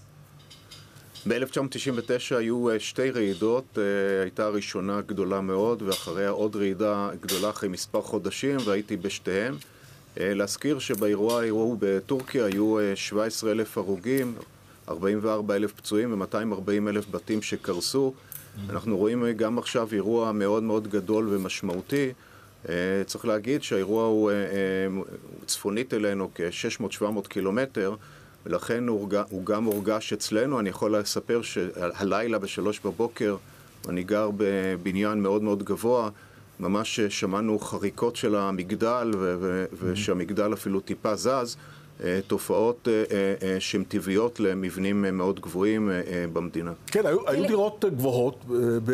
ב-1999 היו שתי רעידות, הייתה ראשונה גדולה מאוד ואחריה עוד רעידה גדולה אחרי מספר חודשים והייתי בשתיהם. להזכיר שבאירוע בטורקיה היו 17,000 הרוגים, 44,000 פצועים ו-240,000 בתים שקרסו. אנחנו רואים גם עכשיו אירוע מאוד מאוד גדול ומשמעותי. צריך להגיד שהאירוע הוא צפונית אלינו כ-600-700 קילומטר, ולכן הוא גם הורגש אצלנו. אני יכול לספר שהלילה ב-3 בבוקר אני גר בבניין מאוד מאוד גבוה, ממש שמענו חריקות של המגדל, ושהמגדל אפילו טיפה זז, תופעות שהן טבעיות למבנים מאוד גבוהים במדינה. כן, היו דירות גבוהות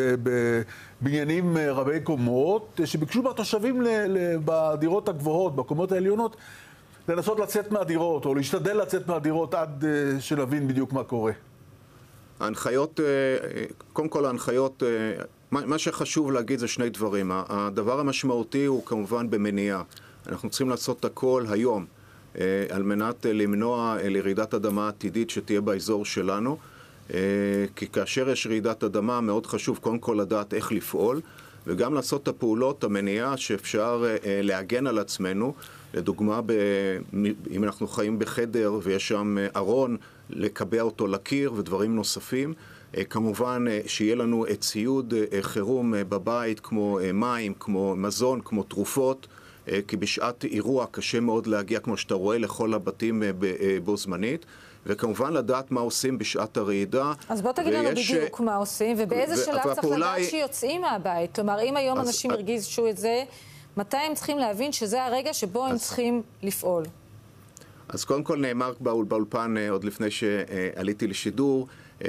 בבניינים רבי קומות, שביקשו מהתושבים בדירות הגבוהות, בקומות העליונות, לנסות לצאת מהדירות, או להשתדל לצאת מהדירות עד שנבין בדיוק מה קורה. ההנחיות, קודם כל ההנחיות, מה שחשוב להגיד זה שני דברים. הדבר המשמעותי הוא כמובן במניעה. אנחנו צריכים לעשות הכל היום על מנת למנוע לרעידת אדמה עתידית שתהיה באזור שלנו. כי כאשר יש רעידת אדמה מאוד חשוב קודם כל לדעת איך לפעול, וגם לעשות את הפעולות המניעה שאפשר להגן על עצמנו. לדוגמה, אם אנחנו חיים בחדר ויש שם ארון, לקבע אותו לקיר ודברים נוספים. כמובן שיהיה לנו ציוד חירום בבית כמו מים, כמו מזון, כמו תרופות, כי בשעת אירוע קשה מאוד להגיע, כמו שאתה רואה, לכל הבתים בו זמנית. וכמובן לדעת מה עושים בשעת הרעידה. אז בוא תגיד לנו בדיוק מה עושים, ובאיזה שלב צריך לדעת שיוצאים מהבית. כלומר, אם היום אנשים הרגישו את זה, מתי הם צריכים להבין שזה הרגע שבו הם צריכים לפעול? אז קודם כל נאמר באולפן, עוד לפני שעליתי לשידור,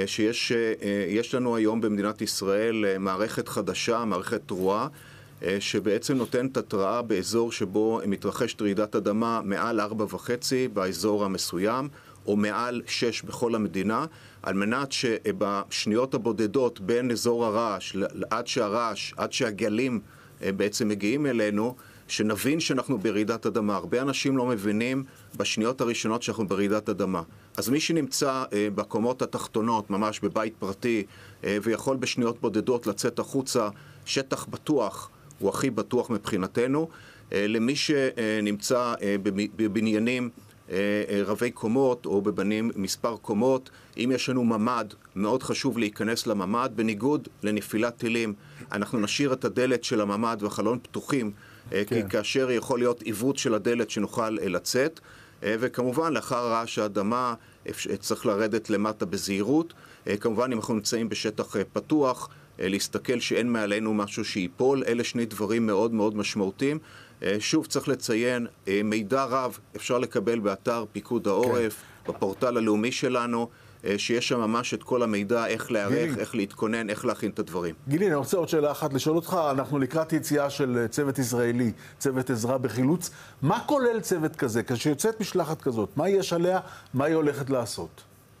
שיש לנו היום במדינת ישראל מערכת חדשה, מערכת תרועה, שבעצם נותנת התראה באזור שבו מתרחשת רעידת אדמה מעל 4.5 באזור המסוים, או מעל 6 בכל המדינה, על מנת שבשניות הבודדות בין אזור הרעש עד שהגלים בעצם מגיעים אלינו, שנבין שאנחנו ברעידת אדמה. הרבה אנשים לא מבינים בשניות הראשונות שאנחנו ברעידת אדמה. אז מי שנמצא בקומות התחתונות, ממש בבית פרטי, ויכול בשניות בודדות לצאת החוצה, שטח בטוח הוא הכי בטוח מבחינתנו. למי שנמצא בבניינים רבי קומות או בבנים מספר קומות, אם יש לנו ממד, מאוד חשוב להיכנס לממד. בניגוד לנפילת טילים, אנחנו נשאיר את הדלת של הממד והחלון פתוחים, כי כאשר יכול להיות עיוות של הדלת שנוכל לצאת. וכמובן לאחר רעש האדמה צריך לרדת למטה בזהירות. כמובן אם אנחנו נמצאים בשטח פתוח, להסתכל שאין מעלינו משהו שיפול. אלה שני דברים מאוד מאוד משמעותיים. שוב צריך לציין, מידע רב אפשר לקבל באתר פיקוד העורף, בפורטל הלאומי שלנו, שיש שם ממש את כל המידע, איך להיערך, איך להתכונן, איך להכין את הדברים. גילי, אני רוצה עוד שאלה אחת לשאול אותך. אנחנו לקראת יציאה של צוות ישראלי, צוות עזרה בחילוץ. מה כולל צוות כזה? כשיוצאת משלחת כזאת, מה יש עליה? מה היא הולכת לעשות?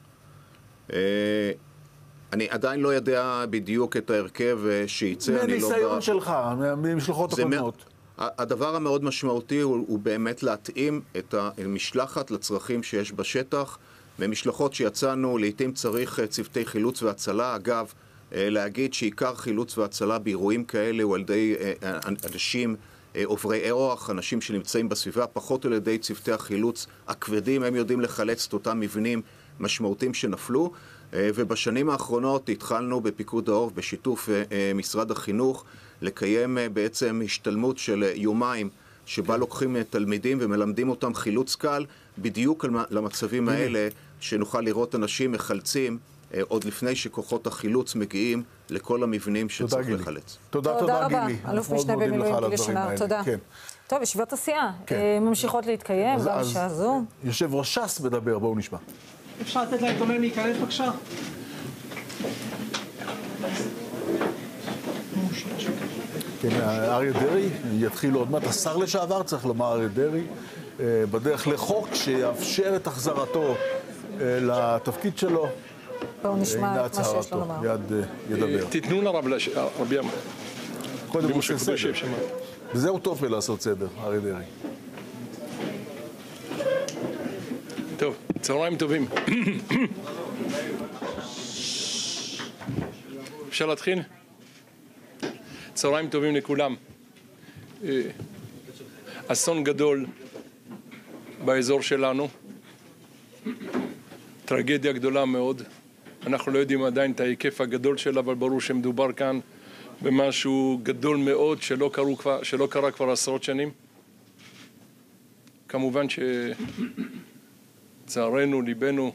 אני עדיין לא יודע בדיוק את ההרכב שייצא. מניסיון שלך, ממשלחות הקודמות. הדבר המאוד משמעותי הוא באמת להתאים את המשלחת לצרכים שיש בשטח. במשלחות שיצאנו, לעתים צריך צוותי חילוץ והצלה. אגב, להגיד שעיקר חילוץ והצלה באירועים כאלה הוא על ידי אנשים עוברי אורח, אנשים שנמצאים בסביבה, פחות על ידי צוותי החילוץ הכבדים. הם יודעים לחלץ את אותם מבנים משמעותיים שנפלו. ובשנים האחרונות התחלנו בפיקוד העורף בשיתוף משרד החינוך לקיים בעצם השתלמות של יומיים שבה לוקחים תלמידים ומלמדים אותם חילוץ קל בדיוק למצבים האלה, שנוכל לראות אנשים מחלצים עוד לפני שכוחות החילוץ מגיעים לכל המבנים שצריך לחלץ. תודה גילי. אלוף משנה במילואים גילי שנהר, תודה. טוב, ישיבות הסיעה ממשיכות להתקיים גם בשעה זו. יושב ראש ש"ס מדבר, בואו נשמע. אפשר לתת לעיתונאים להיכנס בבקשה? כן, אריה דרעי יתחיל עוד מעט, השר לשעבר, צריך לומר אריה דרעי, בדרך לחוק שיאפשר את החזרתו לתפקיד שלו. בואו נשמע את מה שיש לו לומר. מיד ידבר. תיתנו לרבי אמר. קודם הוא עושה סדר. וזהו טוב לעשות סדר, אריה דרעי. טוב, צהריים טובים. אפשר להתחיל? צהריים טובים לכולם. אסון גדול באזור שלנו. טרגדיה גדולה מאוד. אנחנו לא יודעים עדיין את ההיקף הגדול שלה, אבל ברור שמדובר כאן במשהו גדול מאוד שלא קרה כבר עשרות שנים. כמובן צערנו, ליבנו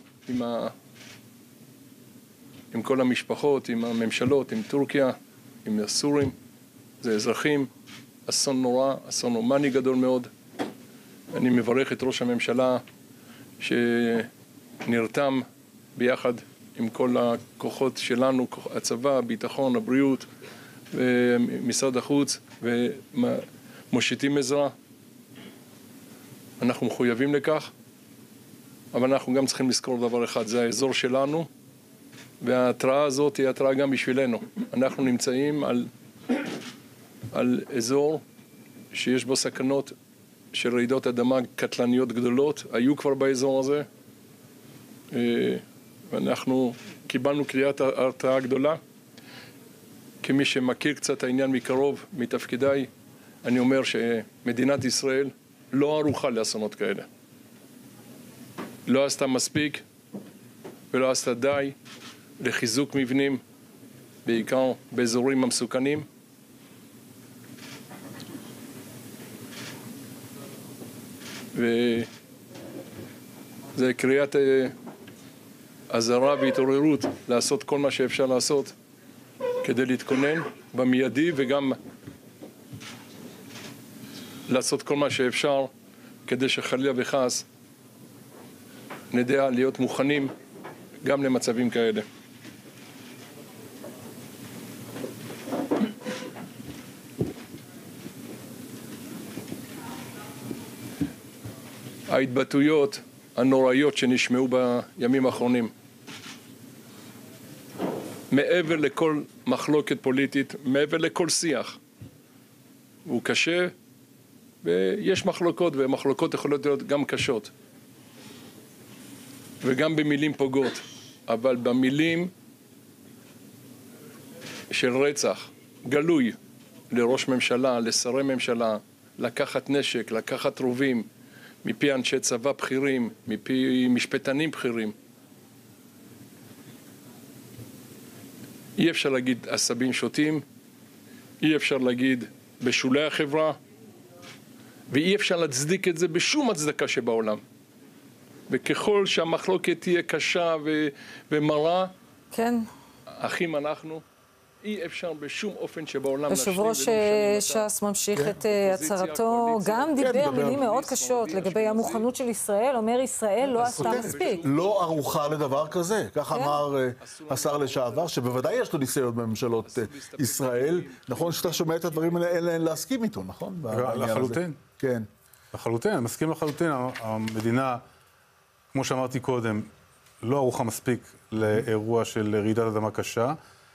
עם כל המשפחות, עם הממשלות, עם טורקיה, עם הסורים. זה אזרחים, אסון נורא, אסון הומני גדול מאוד. אני מברך את ראש הממשלה שנרתם ביחד עם כל הכוחות שלנו, הצבא, הביטחון, הבריאות, משרד החוץ, ומושיטים עזרה. אנחנו מחויבים לכך, אבל אנחנו גם צריכים לזכור דבר אחד, זה האזור שלנו, וההתראה הזאת היא התראה גם בשבילנו. אנחנו נמצאים על אזור שיש בו סכנות של רעידות אדמה קטלניות גדולות, היו כבר באזור הזה, ואנחנו קיבלנו קריאת הרתעה גדולה. כמי שמכיר קצת העניין מקרוב, מתפקידיי, אני אומר שמדינת ישראל לא ערוכה לאסונות כאלה. לא עשתה מספיק ולא עשתה די לחיזוק מבנים, בעיקר באזורים המסוכנים. וזה קריאת אזהרה והתעוררות לעשות כל מה שאפשר לעשות כדי להתכונן במיידי, וגם לעשות כל מה שאפשר כדי שחלילה וחס נדע להיות מוכנים גם למצבים כאלה. ההתבטאויות הנוראיות שנשמעו בימים האחרונים, מעבר לכל מחלוקת פוליטית, מעבר לכל שיח, הוא קשה, ויש מחלוקות, ומחלוקות יכולות להיות גם קשות, וגם במילים פוגעות, אבל במילים של רצח גלוי לראש ממשלה, לשרי ממשלה, לקחת נשק, לקחת רובים, מפי אנשי צבא בכירים, מפי משפטנים בכירים. אי אפשר להגיד עשבים שוטים, אי אפשר להגיד בשולי החברה, ואי אפשר להצדיק את זה בשום הצדקה שבעולם. וככל שהמחלוקת תהיה קשה ומרה, כן. אחים אנחנו, אי אפשר בשום אופן שבעולם יושב ראש ש"ס ממשיך את הצהרתו, גם דיבר מילים מאוד קשות לגבי המוכנות של ישראל, אומר ישראל לא עשתה מספיק. לא ערוכה לדבר כזה, כך אמר השר לשעבר, שבוודאי יש לו ניסיון בממשלות ישראל. נכון שאתה שומע את הדברים האלה, אין להם להסכים איתו, נכון? לחלוטין. כן. לחלוטין, אני מסכים לחלוטין. המדינה, כמו שאמרתי קודם, לא ערוכה מספיק לאירוע של רעידת אדמה קשה.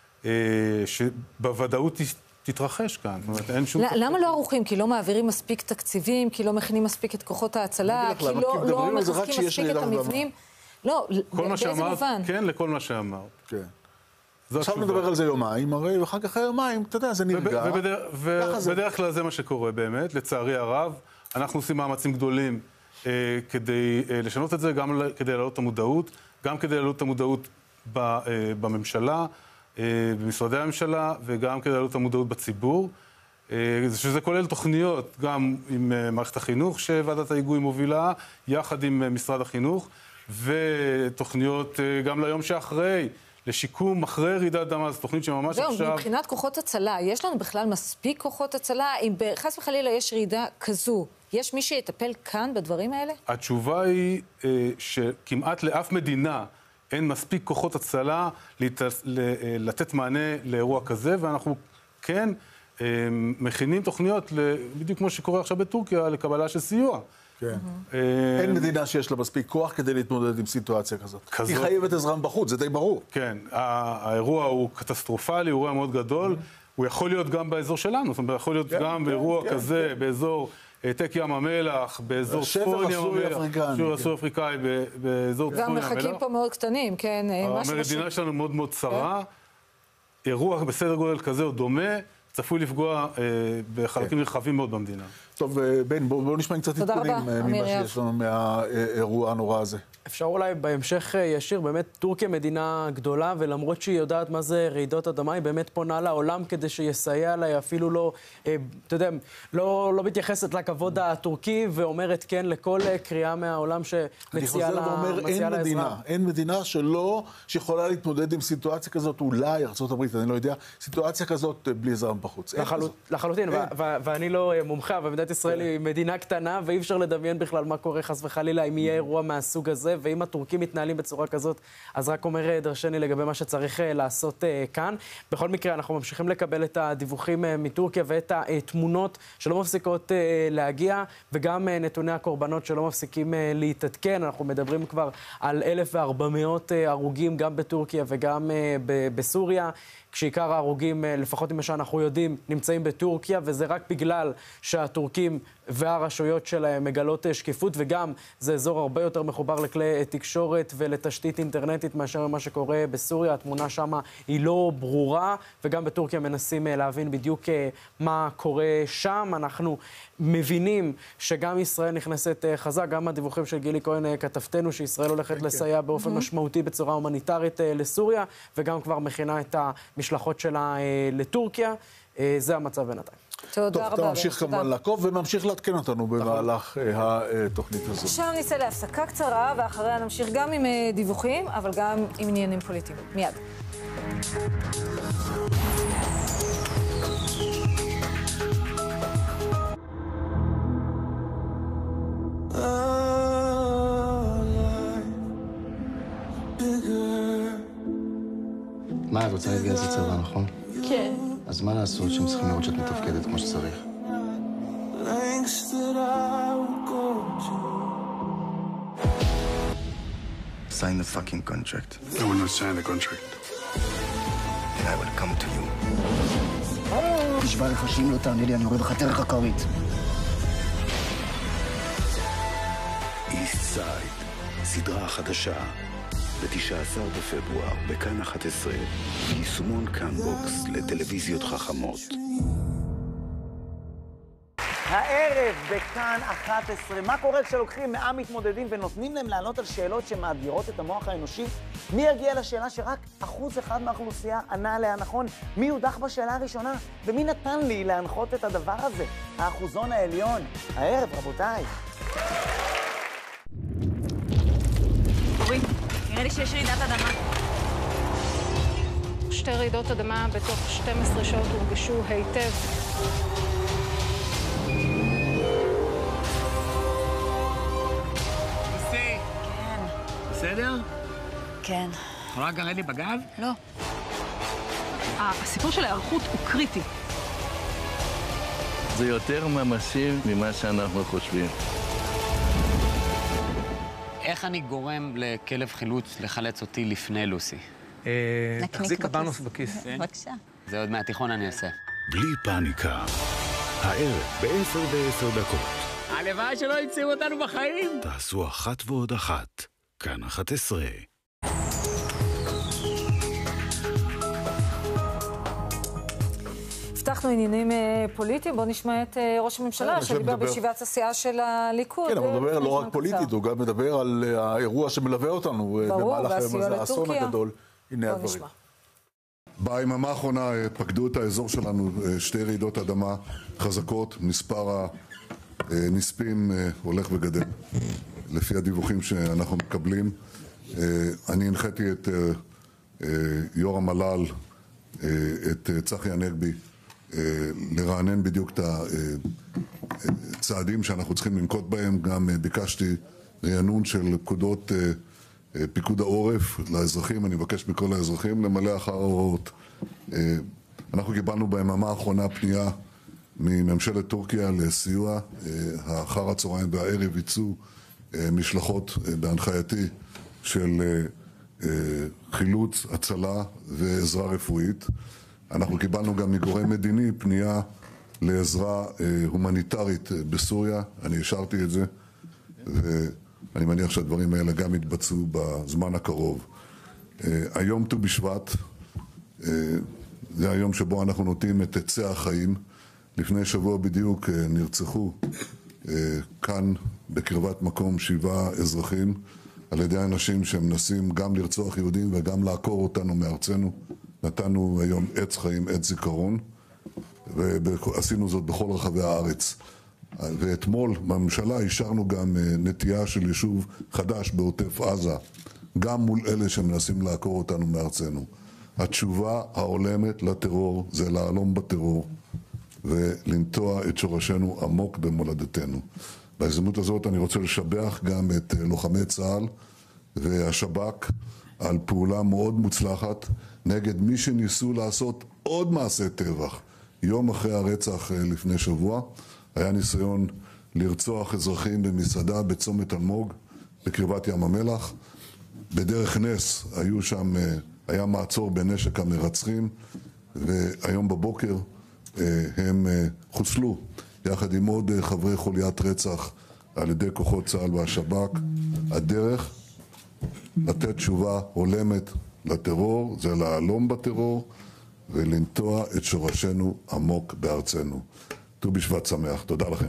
שבוודאות תתרחש כאן. למה לא ערוכים? כי לא מעבירים מספיק תקציבים, כי לא מכינים מספיק את כוחות ההצלה, כי לא מחזקים מספיק את המבנים? לא, באיזה מובן? כן, לכל מה שאמרת. עכשיו נדבר על זה יומיים, הרי ואחר כך היומיים, אתה יודע, זה נרגע. ובדרך כלל זה מה שקורה באמת, לצערי הרב. אנחנו עושים מאמצים גדולים כדי לשנות את זה, גם כדי להעלות את המודעות, גם כדי להעלות את המודעות בממשלה, במשרדי הממשלה, וגם כדי להעלות את המודעות בציבור, שזה כולל תוכניות גם עם מערכת החינוך שוועדת ההיגוי מובילה, יחד עם משרד החינוך, ותוכניות גם ליום שאחרי, לשיקום אחרי רעידת אדמה, זו תוכנית שממש עכשיו... מבחינת כוחות הצלה, יש לנו בכלל מספיק כוחות הצלה? אם חס וחלילה יש רעידה כזו, יש מי שיטפל כאן בדברים האלה? התשובה היא שכמעט לאף מדינה אין מספיק כוחות הצלה לתת מענה לאירוע כזה, ואנחנו כן מכינים תוכניות, בדיוק כמו שקורה עכשיו בטורקיה, לקבלה של סיוע. כן. אין מדינה שיש לה מספיק כוח כדי להתמודד עם סיטואציה כזאת. היא חייבת עזרה בחוץ, זה די ברור. כן, האירוע הוא קטסטרופלי, אירוע מאוד גדול, הוא יכול להיות גם באזור שלנו, זאת אומרת, יכול להיות גם באירוע כזה, באזור העתק ים המלח, באזור צפון ים המלח, שבר הסורי אפריקאי, באזור צפון ים המלח. והמרחקים פה מאוד קטנים, כן. המדינה שלנו מאוד מאוד צרה, אירוע בסדר גודל כזה או דומה, צפוי לפגוע בחלקים רחבים מאוד במדינה. טוב, בן, בואו נשמע קצת עדכונים ממה שיש לנו מהאירוע הנורא הזה. אפשר אולי בהמשך ישיר, באמת טורקיה מדינה גדולה, ולמרות שהיא יודעת מה זה רעידות אדמה, היא באמת פונה לעולם כדי שיסייע לה, אפילו לא, אתה יודע, לא מתייחסת לכבוד הטורקי, ואומרת כן לכל קריאה מהעולם שמציעה לה עזרה. אין מדינה שיכולה להתמודד עם סיטואציה כזאת, אולי ארצות הברית, אני לא יודע, סיטואציה כזאת בלי עזרה בחוץ. לחלוטין, ואני לא מומחה, אבל מדינת ישראל היא מדינה קטנה, ואי אפשר לדמיין בכלל מה קורה חס וחלילה אם יהיה אירוע מהסוג הזה, ואם הטורקים מתנהלים בצורה כזאת, אז רק אומר דרשני לגבי מה שצריך לעשות כאן. בכל מקרה, אנחנו ממשיכים לקבל את הדיווחים מטורקיה ואת התמונות שלא מפסיקות להגיע, וגם נתוני הקורבנות שלא מפסיקים להתעדכן. אנחנו מדברים כבר על 1,400 הרוגים גם בטורקיה וגם בסוריה, כשעיקר ההרוגים, לפחות ממה שאנחנו יודעים, נמצאים בטורקיה, וזה רק בגלל שהטורקים והרשויות שלהם מגלות שקיפות, וגם זה אזור הרבה יותר מחובר לכלי תקשורת ולתשתית אינטרנטית מאשר מה שקורה בסוריה. התמונה שם היא לא ברורה, וגם בטורקיה מנסים להבין בדיוק מה קורה שם. אנחנו מבינים שגם ישראל נכנסת חזק, גם הדיווחים של גילי כהן כתבתנו, שישראל הולכת לסייע באופן משמעותי בצורה הומניטרית לסוריה, וגם כבר מכינה את המשלחות שלה לטורקיה. זה המצב בינתיים. תודה רבה. טוב, תמשיך כמובן לעקוב וממשיך לעדכן אותנו במהלך התוכנית הזו. עכשיו נצא להפסקה קצרה, ואחריה נמשיך גם עם דיווחים, אבל גם עם עניינים פוליטיים. מיד. מה, את רוצה להתגייס לצבא, נכון? כן. אז מה לעשות שהם צריכים לראות שאת מתפקדת כמו שצריך? Sign the fucking contract. I will not sign the contract. And I will come to you. תשבע לך שאם לא תענה לי, אני יורד לך דרך הכרית. East Side, סדרה חדשה. ב-19 בפברואר, בכאן 11, ויישומון כאן בוקס לטלוויזיות חכמות. הערב בכאן 11, מה קורה כשלוקחים 100 מתמודדים ונותנים להם לענות על שאלות שמאתגרות את המוח האנושי? מי יגיע לשאלה שרק 1% מהאוכלוסייה ענה עליה נכון? מי יודח בשאלה הראשונה? ומי נתן לי להנחות את הדבר הזה? האחוזון העליון. הערב, רבותיי. אורי, נראה לי שיש רעידת אדמה. שתי רעידות אדמה בתוך 12 שעות הורגשו היטב. בסדר? כן. יכולה לגרד לי בגב? לא. הסיפור של ההיערכות הוא קריטי. זה יותר ממשי ממה שאנחנו חושבים. איך אני גורם לכלב חילוץ לחלץ אותי לפני לוסי? תחזיק הבאנוס בכיס. בבקשה. זה עוד מהתיכון אני אעשה. בלי פאניקה. הערב ב10:10. הלוואי שלא ימצאו אותנו בחיים. תעשו 1 ועוד 1. כאן 11. הבטחנו עניינים פוליטיים, בואו נשמע את ראש הממשלה שדיבר בישיבת הסיעה של הליכוד. כן, אבל הוא מדבר לא רק פוליטית, הוא גם מדבר על האירוע שמלווה אותנו במהלך האסון הגדול. הנה הדברים. ביממה האחרונה פקדו את האזור שלנו שתי רעידות אדמה חזקות, מספר הנספים הולך וגדל. לפי הדיווחים שאנחנו מקבלים, אני הנחיתי את יו"ר המל"ל, את צחי הנגבי, לרענן בדיוק את הצעדים שאנחנו צריכים לנקוט בהם. גם ביקשתי רענון של פקודות פיקוד העורף לאזרחים. אני מבקש מכל האזרחים למלא אחר ההוראות. אנחנו קיבלנו ביממה האחרונה פנייה מממשלת טורקיה לסיוע. אחר הצהריים והערב יצאו משלחות בהנחייתי של חילוץ, הצלה ועזרה רפואית. אנחנו קיבלנו גם מגורם מדיני פנייה לעזרה הומניטרית בסוריה. אני השארתי את זה, ואני מניח שהדברים האלה גם יתבצעו בזמן הקרוב. היום ט"ו בשבט, זה היום שבו אנחנו נוטים את עצי החיים. לפני שבוע בדיוק נרצחו כאן בקרבת מקום 7 אזרחים על ידי אנשים שמנסים גם לרצוח יהודים וגם לעקור אותנו מארצנו. נתנו היום עץ חיים, עץ זיכרון, ועשינו זאת בכל רחבי הארץ. ואתמול בממשלה אישרנו גם נטייה של יישוב חדש בעוטף עזה, גם מול אלה שמנסים לעקור אותנו מארצנו. התשובה ההולמת לטרור זה להלום בטרור ולנטוע את שורשנו עמוק במולדתנו. בהזדמנות הזאת אני רוצה לשבח גם את לוחמי צה"ל והשב"כ על פעולה מאוד מוצלחת נגד מי שניסו לעשות עוד מעשה טבח. יום אחרי הרצח לפני שבוע היה ניסיון לרצוח אזרחים במסעדה בצומת אלמוג בקרבת ים המלח. בדרך נס היה מעצור בנשק המרצחים, והיום בבוקר הם חוסלו יחד עם עוד חברי חוליית רצח על ידי כוחות צה"ל והשב"כ. הדרך לתת תשובה הולמת לטרור זה להלום בטרור ולנטוע את שורשנו עמוק בארצנו. ט"ו בשבט שמח. תודה לכם.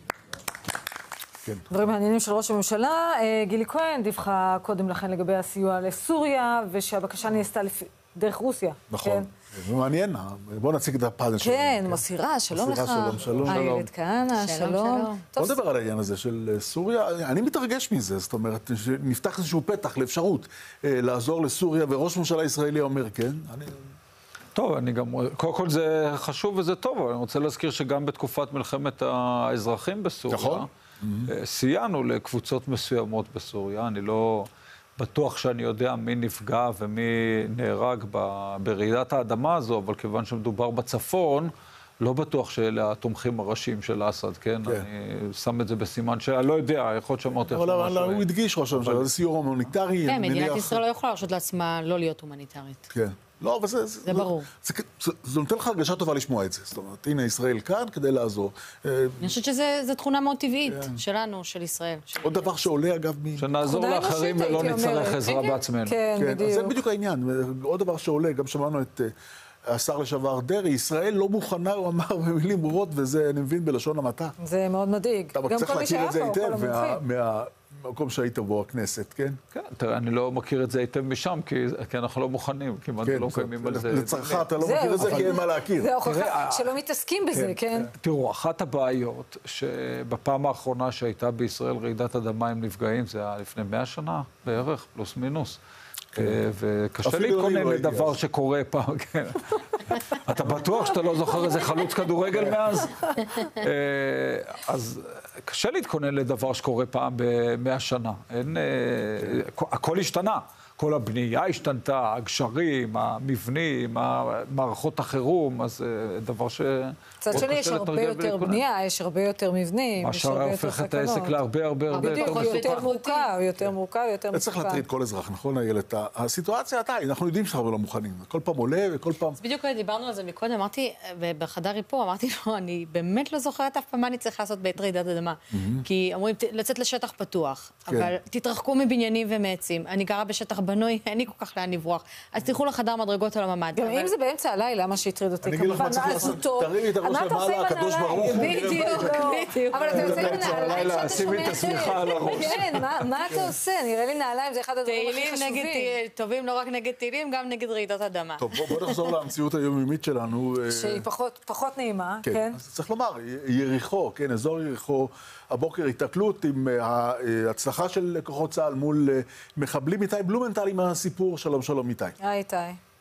דברים מעניינים של ראש הממשלה. גילי כהן דיווחה קודם לכן לגבי הסיוע לסוריה, ושהבקשה נעשתה דרך רוסיה. נכון. זה מעניין. בואו נציג את הפאנל שלנו. כן, מסירה, שלום לך. שלום. איילת כהנא, שלום. בוא נדבר על העניין הזה של סוריה. אני מתרגש מזה, זאת אומרת, נפתח איזשהו פתח לאפשרות לעזור לסוריה, וראש ממשלה ישראלי אומר כן. טוב, אני גם, קודם כל זה חשוב וזה טוב, אבל אני רוצה להזכיר שגם בתקופת מלחמת האזרחים בסוריה, נכון. סייענו לקבוצות מסוימות בסוריה. אני לא בטוח שאני יודע מי נפגע ומי נהרג ברעידת האדמה הזו, אבל כיוון שמדובר בצפון, לא בטוח שאלה התומכים הראשיים של אסד, כן? אני שם את זה בסימן שאני לא יודע, יכול להיות שאמרתי עכשיו משהו. אבל הוא הדגיש ראש הממשלה, זה סיור הומניטרי. כן, מדינת ישראל לא יכולה להרשות לעצמה לא להיות הומניטרית. כן. לא, אבל זה ברור. זה נותן לך הרגשה טובה לשמוע את זה. זאת אומרת, הנה, ישראל כאן כדי לעזור. אני חושבת שזו תכונה מאוד טבעית שלנו, של ישראל. עוד דבר שעולה, אגב, שנעזור לאחרים ולא נצטרך עזרה בעצמנו. כן, בדיוק. זה בדיוק העניין. עוד דבר שעולה, גם שמענו את השר לשעבר דרעי, ישראל לא מוכנה, הוא אמר במילים ברורות, וזה אני מבין בלשון המעטה. זה מאוד מדאיג. אתה צריך להכיר את זה היטב מהמקום שהיית בו, הכנסת, כן? כן, תראה, אני לא מכיר את זה היטב משם, כי אנחנו לא מוכנים, כמעט לא קיימים על זה. לצערך אתה לא מכיר את זה, כי אין מה להכיר. זה הוכחה שלא מתעסקים בזה, כן? תראו, אחת הבעיות שבפעם האחרונה שהייתה בישראל רעידת אדמה עם נפגעים, זה היה לפני 100 שנה בערך, פלוס מינוס. וקשה להתכונן לדבר שקורה פעם, כן. אתה בטוח שאתה לא זוכר איזה חלוץ כדורגל מאז? אז קשה להתכונן לדבר שקורה פעם ב100 שנה. הכל השתנה. כל הבנייה השתנתה, הגשרים, המבנים, מערכות החירום, אז דבר ש... מצד שני יש הרבה יותר בנייה, יש הרבה יותר מבנים, יש הרבה יותר סכנות. מה שהופך את העסק להרבה יותר מורכב, יותר מסוכן. צריך להטריד כל אזרח, נכון, איילת? הסיטואציה הייתה, אנחנו יודעים שאנחנו לא מוכנים. כל פעם עולה וכל פעם... בדיוק דיברנו על זה מקודם, אמרתי, בחדר ריפור, אמרתי לו, אני באמת לא זוכרת אף פעם מה אני צריך לעשות בעת רעידת אדמה. כי אומרים, לצאת לשטח פתוח, אבל תתרחקו מבניינים ומעצים. אני גרה בשטח בנוי, אין לי כל כך לאן לברוח. אז תלכו לחדר מדרגות על הממ"ד. גם אם זה באמצע הלילה, מה שהטריד אותי, אני אגיד לך מה צריך לעשות, תרימי את הראש למעלה, הקדוש ברוך הוא. בדיוק. אבל אתה עושה עם נעליים שאתה שימי את השמיכה על הראש. כן, מה אתה עושה? נראה לי נעליים זה אחד הדברים הכי חשובים. טובים לא רק נגד טילים, גם נגד רעידות אדמה. טוב, בוא נחזור למציאות היומיומית שלנו. שהיא פחות נעימה, כן. אז צריך לומר, יריחו, כן, אזור יריחו, הבוקר התקלות עם ההצלחה של כוחות צה"ל מול מחבלים. איתי בלומנטל עם הסיפור. שלום איתי. איתי.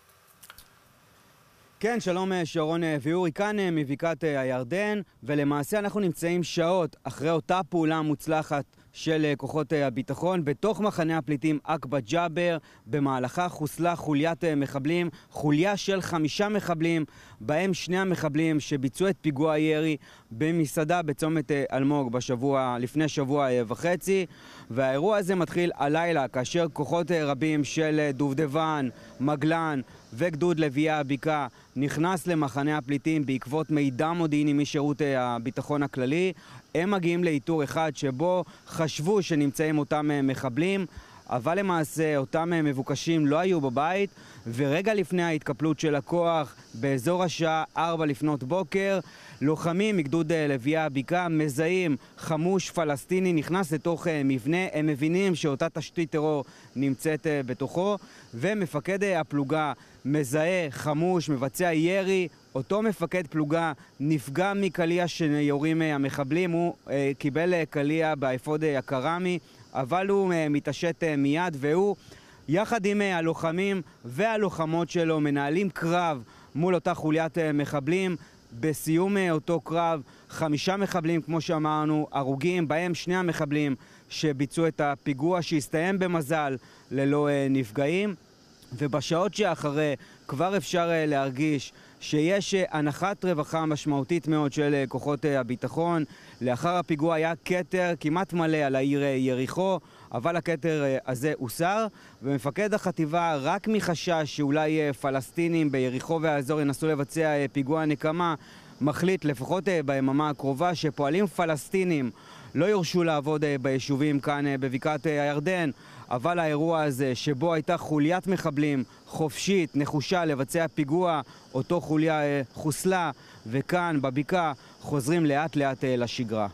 כן, שלום שרון ואורי, כאן מבקעת הירדן, ולמעשה אנחנו נמצאים שעות אחרי אותה פעולה מוצלחת של כוחות הביטחון בתוך מחנה הפליטים עקבה ג'אבר. במהלכה חוסלה חוליית מחבלים, חוליה של 5 מחבלים, בהם 2 המחבלים שביצעו את פיגוע הירי במסעדה בצומת אלמוג לפני שבוע וחצי. והאירוע הזה מתחיל הלילה כאשר כוחות רבים של דובדבן, מגלן וגדוד לביאי הבקעה נכנס למחנה הפליטים בעקבות מידע מודיעיני משירות הביטחון הכללי. הם מגיעים לאיתור אחד שבו חשבו שנמצאים אותם מחבלים, אבל למעשה אותם מבוקשים לא היו בבית, ורגע לפני ההתקפלות של הכוח באזור השעה 4 לפנות בוקר, לוחמים מגדוד לביאי הבקעה מזהים חמוש פלסטיני נכנס לתוך מבנה. הם מבינים שאותה תשתית טרור נמצאת בתוכו, ומפקד הפלוגה מזהה חמוש, מבצע ירי. אותו מפקד פלוגה נפגע מקליע שיורים המחבלים, הוא קיבל קליע באפוד הקרמי, אבל הוא מתעשת מיד, והוא יחד עם הלוחמים והלוחמות שלו מנהלים קרב מול אותה חוליית מחבלים. בסיום אותו קרב 5 מחבלים, כמו שאמרנו, הרוגים, בהם 2 המחבלים שביצעו את הפיגוע שהסתיים במזל ללא נפגעים. ובשעות שאחרי כבר אפשר להרגיש שיש הנחת רווחה משמעותית מאוד של כוחות הביטחון. לאחר הפיגוע היה כתר כמעט מלא על העיר יריחו, אבל הכתר הזה הוסר, ומפקד החטיבה, רק מחשש שאולי פלסטינים ביריחו והאזור ינסו לבצע פיגוע נקמה, מחליט לפחות ביממה הקרובה שפועלים פלסטינים לא יורשו לעבוד ביישובים כאן בבקעת הירדן. אבל האירוע הזה שבו הייתה חוליית מחבלים חופשית, נחושה לבצע פיגוע, אותו חוליה חוסלה, וכאן בבקעה חוזרים לאט לאט לשגרה.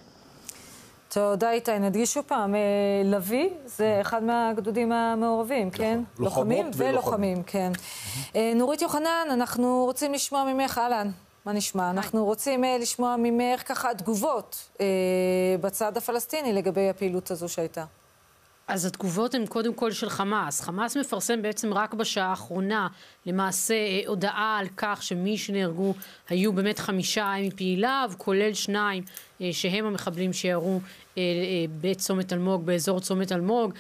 תודה איתי, נדגיש שוב פעם, לוי זה אחד מהגדודים המעורבים, כן? לוחמים ולוחמים, כן. נורית יוחנן, אנחנו רוצים לשמוע ממך, אהלן, מה נשמע? אנחנו רוצים לשמוע ממך ככה תגובות בצד הפלסטיני לגבי הפעילות הזו שהייתה. אז התגובות הן קודם כל של חמאס. חמאס מפרסם בעצם רק בשעה האחרונה למעשה הודעה על כך שמי שנהרגו היו באמת 5 מפעיליו, כולל 2 שהם המחבלים שירו בצומת אלמוג, באזור צומת אלמוג,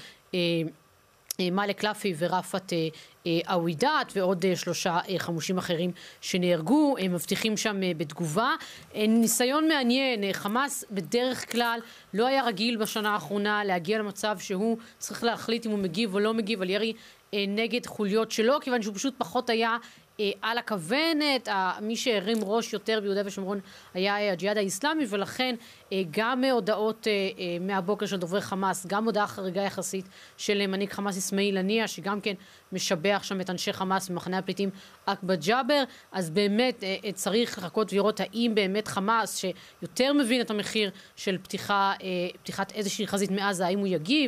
מאלק לפי ורפת אווידת ועוד 3 חמושים אחרים שנהרגו. הם מבטיחים שם בתגובה. ניסיון מעניין, חמאס בדרך כלל לא היה רגיל בשנה האחרונה להגיע למצב שהוא צריך להחליט אם הוא מגיב או לא מגיב על ירי נגד חוליות שלו, כיוון שהוא פשוט פחות היה על הכוונת. מי שהרים ראש יותר ביהודה ושומרון היה הג'יהאד האסלאמי, ולכן גם הודעות מהבוקר של דוברי חמאס, גם הודעה חריגה יחסית של מנהיג חמאס אסמאעיל הנייה, שגם כן משבח שם את אנשי חמאס במחנה הפליטים עקבה ג'אבר. אז באמת צריך לחכות ולראות האם באמת חמאס, שיותר מבין את המחיר של פתיחת איזושהי חזית מעזה, האם הוא יגיב.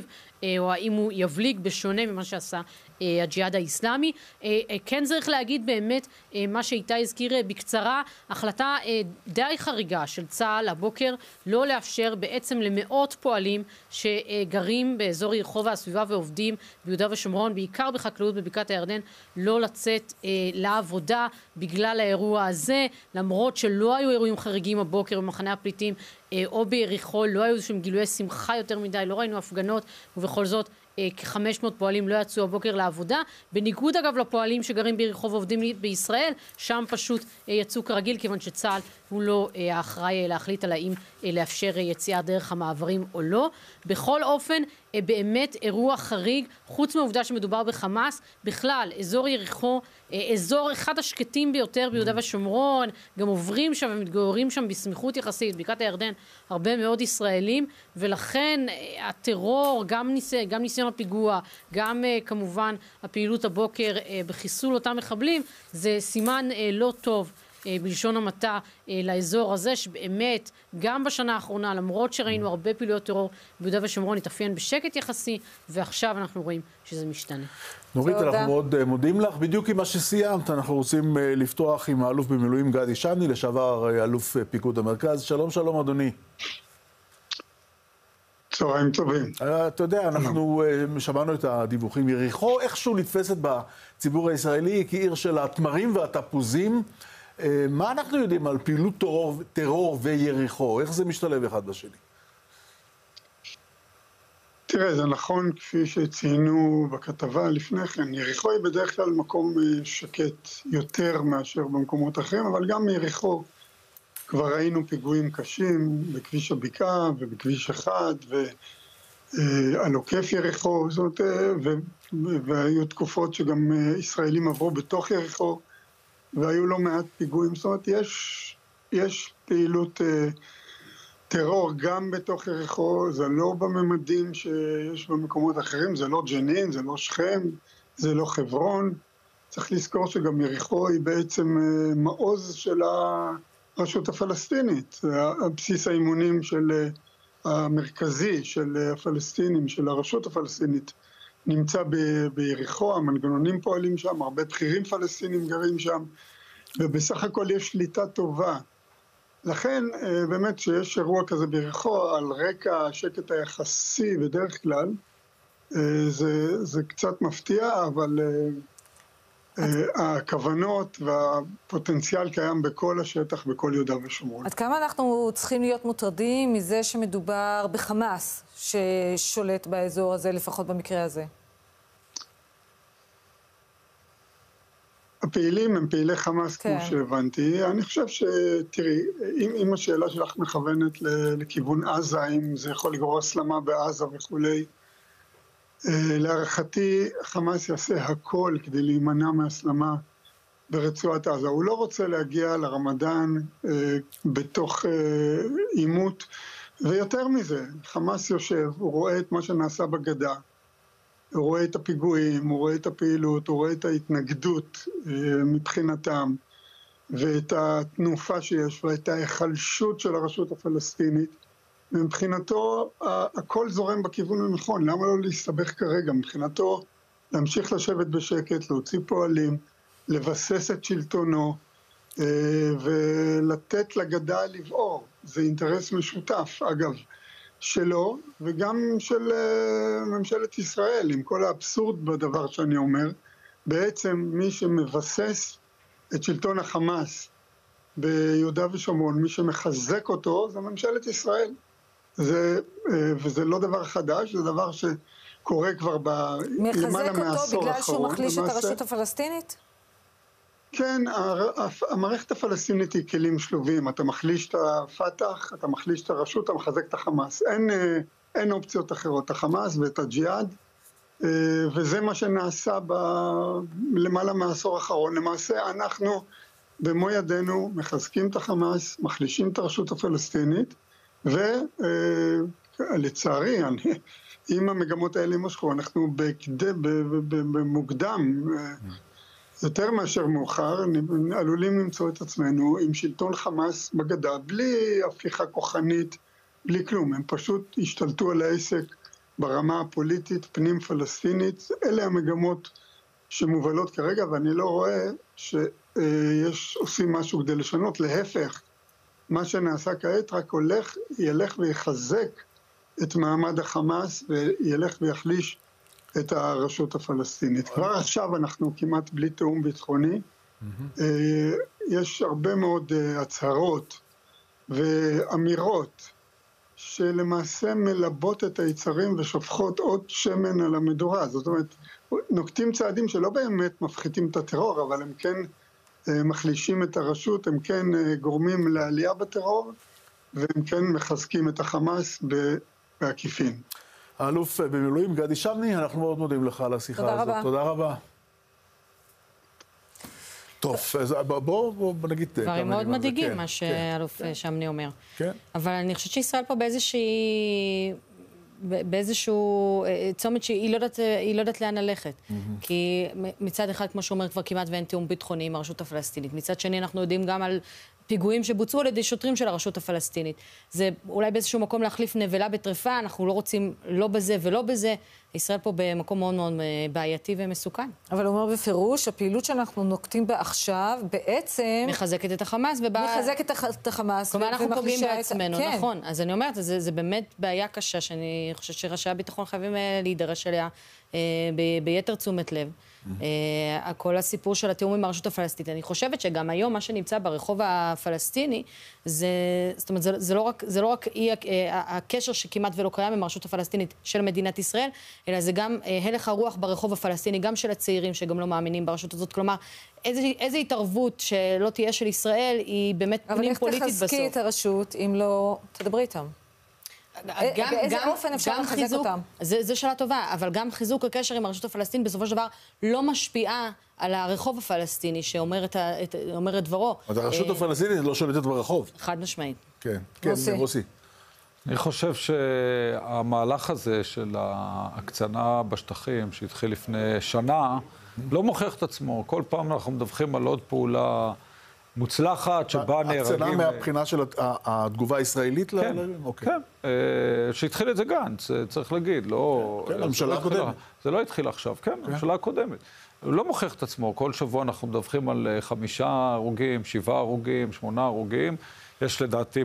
או האם הוא יבליג בשונה ממה שעשה הג'יהאד האסלאמי. כן צריך להגיד באמת מה שאיתי הזכיר בקצרה, החלטה די חריגה של צה"ל הבוקר לא לאפשר בעצם למאות פועלים שגרים באזור יריחו והסביבה ועובדים ביהודה ושומרון, בעיקר בחקלאות בבקעת הירדן, לא לצאת לעבודה בגלל האירוע הזה, למרות שלא היו אירועים חריגים הבוקר במחנה הפליטים או ביריחו, לא היו שם גילויי שמחה יותר מדי, לא ראינו הפגנות, ובכל זאת כ-500 פועלים לא יצאו הבוקר לעבודה, בניגוד אגב לפועלים שגרים ביריחו ועובדים בישראל, שם פשוט יצאו כרגיל, כיוון שצה"ל הוא לא האחראי להחליט על האם לאפשר יציאה דרך המעברים או לא. בכל אופן, באמת אירוע חריג, חוץ מהעובדה שמדובר בחמאס, בכלל, אזור יריחו, אזור אחד השקטים ביותר ביהודה ושומרון, גם עוברים שם ומתגוררים שם בסמיכות יחסית, בקעת הירדן, הרבה מאוד ישראלים, ולכן הטרור, גם ניסיון הפיגוע, גם כמובן הפעילות הבוקר בחיסול אותם מחבלים, זה סימן לא טוב בלשון המעטה לאזור הזה, שבאמת גם בשנה האחרונה, למרות שראינו הרבה פעילויות טרור ביהודה ושומרון, התאפיין בשקט יחסי, ועכשיו אנחנו רואים שזה משתנה. נורית, אנחנו מאוד מודים לך. בדיוק עם מה שסיימת, אנחנו רוצים לפתוח עם האלוף במילואים גדי שני, לשעבר אלוף פיקוד המרכז. שלום, שלום אדוני. צהריים טובים. אתה יודע, אנחנו שמענו את הדיווחים. יריחו איכשהו נתפסת בציבור הישראלי כעיר של התמרים והתפוזים. מה אנחנו יודעים על פעילות טרור ויריחו? איך זה משתלב אחד בשני? תראה, זה נכון, כפי שציינו בכתבה לפני כן, יריחו היא בדרך כלל מקום שקט יותר מאשר במקומות אחרים, אבל גם יריחו כבר ראינו פיגועים קשים בכביש הבקעה ובכביש 1 ועל עוקף יריחו, זאת, והיו תקופות שגם ישראלים עברו בתוך יריחו, והיו לא מעט פיגועים. זאת אומרת, יש פעילות טרור גם בתוך יריחו, זה לא בממדים שיש במקומות אחרים, זה לא ג'נין, זה לא שכם, זה לא חברון. צריך לזכור שגם יריחו היא בעצם מעוז של הרשות הפלסטינית, הבסיס האימונים המרכזי של הפלסטינים, של הרשות הפלסטינית, נמצא ביריחו, המנגנונים פועלים שם, הרבה בכירים פלסטינים גרים שם, ובסך הכל יש שליטה טובה. לכן, באמת שיש אירוע כזה ביריחו, על רקע השקט היחסי בדרך כלל, זה קצת מפתיע, אבל הכוונות והפוטנציאל קיים בכל השטח, בכל יהודה ושומרון. עד כמה אנחנו צריכים להיות מוטרדים מזה שמדובר בחמאס ששולט באזור הזה, לפחות במקרה הזה? הפעילים הם פעילי חמאס, כמו שהבנתי. אני חושב תראי, אם השאלה שלך מכוונת לכיוון עזה, אם זה יכול לגרור הסלמה בעזה וכולי, להערכתי חמאס יעשה הכל כדי להימנע מהסלמה ברצועת עזה. הוא לא רוצה להגיע לרמדאן בתוך עימות, ויותר מזה, חמאס יושב, הוא רואה את מה שנעשה בגדה, הוא רואה את הפיגועים, הוא רואה את הפעילות, הוא רואה את ההתנגדות מבחינתם, ואת התנופה שיש, ואת ההיחלשות של הרשות הפלסטינית. מבחינתו הכל זורם בכיוון הנכון, למה לא להסתבך כרגע? מבחינתו להמשיך לשבת בשקט, להוציא פועלים, לבסס את שלטונו ולתת לגדה לבעור. זה אינטרס משותף, אגב, שלו וגם של ממשלת ישראל, עם כל האבסורד בדבר שאני אומר. בעצם מי שמבסס את שלטון החמאס ביהודה ושומרון, מי שמחזק אותו, זה ממשלת ישראל. וזה לא דבר חדש, זה דבר שקורה כבר למעלה מהעשור האחרון. מחזק אותו בגלל שהוא מחליש את הרשות הפלסטינית? כן, המערכת הפלסטינית היא כלים שלובים. אתה מחליש את הפתח, אתה מחליש את הרשות, אתה מחזק את החמאס. אין אופציות אחרות, החמאס ואת הג'יהאד, וזה מה שנעשה למעלה מהעשור האחרון. למעשה אנחנו במו ידינו מחזקים את החמאס, מחלישים את הרשות הפלסטינית, ולצערי, אם המגמות האלה יימשכו, אנחנו במוקדם, יותר מאשר מאוחר, עלולים למצוא את עצמנו עם שלטון חמאס בגדה, בלי הפיכה כוחנית, בלי כלום. הם פשוט השתלטו על העסק ברמה הפוליטית, פנים פלסטינית. אלה המגמות שמובלות כרגע, ואני לא רואה עושים משהו כדי לשנות. להפך, מה שנעשה כעת רק ילך ויחזק את מעמד החמאס וילך ויחליש את הרשות הפלסטינית. כבר עכשיו אנחנו כמעט בלי תאום ביטחוני. יש הרבה מאוד הצהרות ואמירות שלמעשה מלבות את היצרים ושופכות עוד שמן על המדורה. זאת אומרת, נוקטים צעדים שלא באמת מפחיתים את הטרור, אבל הם כן מחלישים את הרשות, הם כן גורמים לעלייה בטרור, והם כן מחזקים את החמאס בעקיפין. האלוף במילואים גדי שמני, אנחנו מאוד מודים לך על השיחה הזאת. תודה רבה. תודה רבה. טוב, אז בואו נגיד... דברים מאוד מדאיגים, מה שאלוף שמני אומר. כן. אבל אני חושבת שישראל פה באיזשהו צומת שהיא לא יודעת לאן ללכת. כי מצד אחד, כמו שאומר, כבר כמעט ואין תיאום ביטחוני עם הרשות הפלסטינית. מצד שני, אנחנו יודעים גם על פיגועים שבוצעו על ידי שוטרים של הרשות הפלסטינית. זה אולי באיזשהו מקום להחליף נבלה בטרפה, אנחנו לא רוצים לא בזה ולא בזה. ישראל פה במקום מאוד מאוד בעייתי ומסוכן. אבל הוא אומר בפירוש, הפעילות שאנחנו נוקטים בה עכשיו בעצם... מחזקת את החמאס מחזקת את החמאס. כלומר, אנחנו פוגעים בעצמנו, נכון. אז אני אומרת, זה באמת בעיה קשה, שאני חושבת שראשי הביטחון חייבים להידרש אליה ביתר תשומת לב. כל הסיפור של התיאום עם הרשות הפלסטינית. אני חושבת שגם היום מה שנמצא ברחוב הפלסטיני, זאת אומרת, זה לא רק הקשר שכמעט ולא קיים עם הרשות הפלסטינית של מדינת ישראל, אלא זה גם הלך הרוח ברחוב הפלסטיני, גם של הצעירים שגם לא מאמינים ברשות הזאת. כלומר, איזו התערבות שלא תהיה של ישראל היא באמת פנים פוליטית בסוף. אבל איך תחזקי את הרשות אם לא תדברי איתם? באיזה אופן אפשר לחזק אותם? זו שאלה טובה, אבל גם חיזוק הקשר עם הרשות הפלסטינית בסופו של דבר לא משפיעה על הרחוב הפלסטיני שאומר את דברו. אז הרשות הפלסטינית לא שולטת ברחוב. חד משמעית. כן, רוסי. אני חושב שהמהלך הזה של ההקצנה בשטחים שהתחיל לפני שנה לא מוכיח את עצמו. כל פעם אנחנו מדווחים על עוד פעולה מוצלחת שבה נהרגים... הקצנה מהבחינה של התגובה הישראלית? כן, שהתחיל את זה גנץ, צריך להגיד, לא... כן, הממשלה הקודמת. זה לא התחיל עכשיו, כן, הממשלה הקודמת. הוא לא מוכיח את עצמו, כל שבוע אנחנו מדווחים על 5 הרוגים, 7 הרוגים, 8 הרוגים. יש לדעתי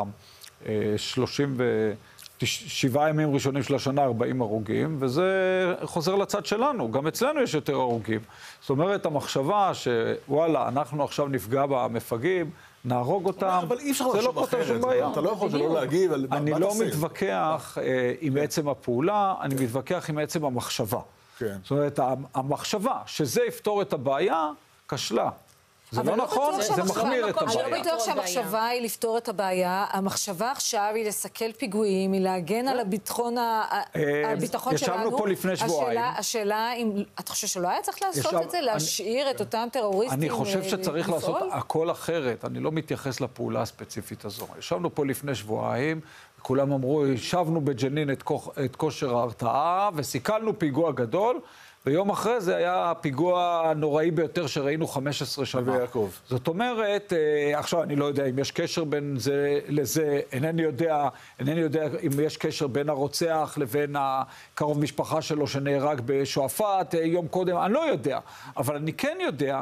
ב-37 ימים ראשונים של השנה 40 הרוגים, וזה חוזר לצד שלנו, גם אצלנו יש יותר הרוגים. זאת אומרת, המחשבה שוואלה, אנחנו עכשיו נפגע במפגעים, נהרוג אותם, אבל אי אפשר לחשוב אחרת, אתה לא יכול שלא להגיב, אני לא מתווכח עם עצם הפעולה, אני מתווכח עם עצם המחשבה. זאת אומרת, המחשבה שזה יפתור את הבעיה, כשלה. זה לא נכון, זה מחמיר את הבעיה. אני לא בטוח שהמחשבה היא לפתור את הבעיה, המחשבה עכשיו היא לסכל פיגועים, היא להגן על הביטחון שלנו. ישבנו פה לפני שבועיים. השאלה אם, אתה חושב שלא היה צריך לעשות את זה? להשאיר את אותם טרוריסטים? אני חושב שצריך לעשות הכל אחרת, אני לא מתייחס לפעולה הספציפית הזו. ישבנו פה לפני שבועיים, כולם אמרו, ישבנו בג'נין את כושר ההרתעה, וסיכלנו פיגוע גדול, ויום אחרי זה היה הפיגוע הנוראי ביותר שראינו 15 שנה. ויעקב. זאת אומרת, עכשיו אני לא יודע אם יש קשר בין זה לזה, אינני יודע אם יש קשר בין הרוצח לבין הקרוב משפחה שלו שנהרג בשועפאט יום קודם, אני לא יודע. אבל אני כן יודע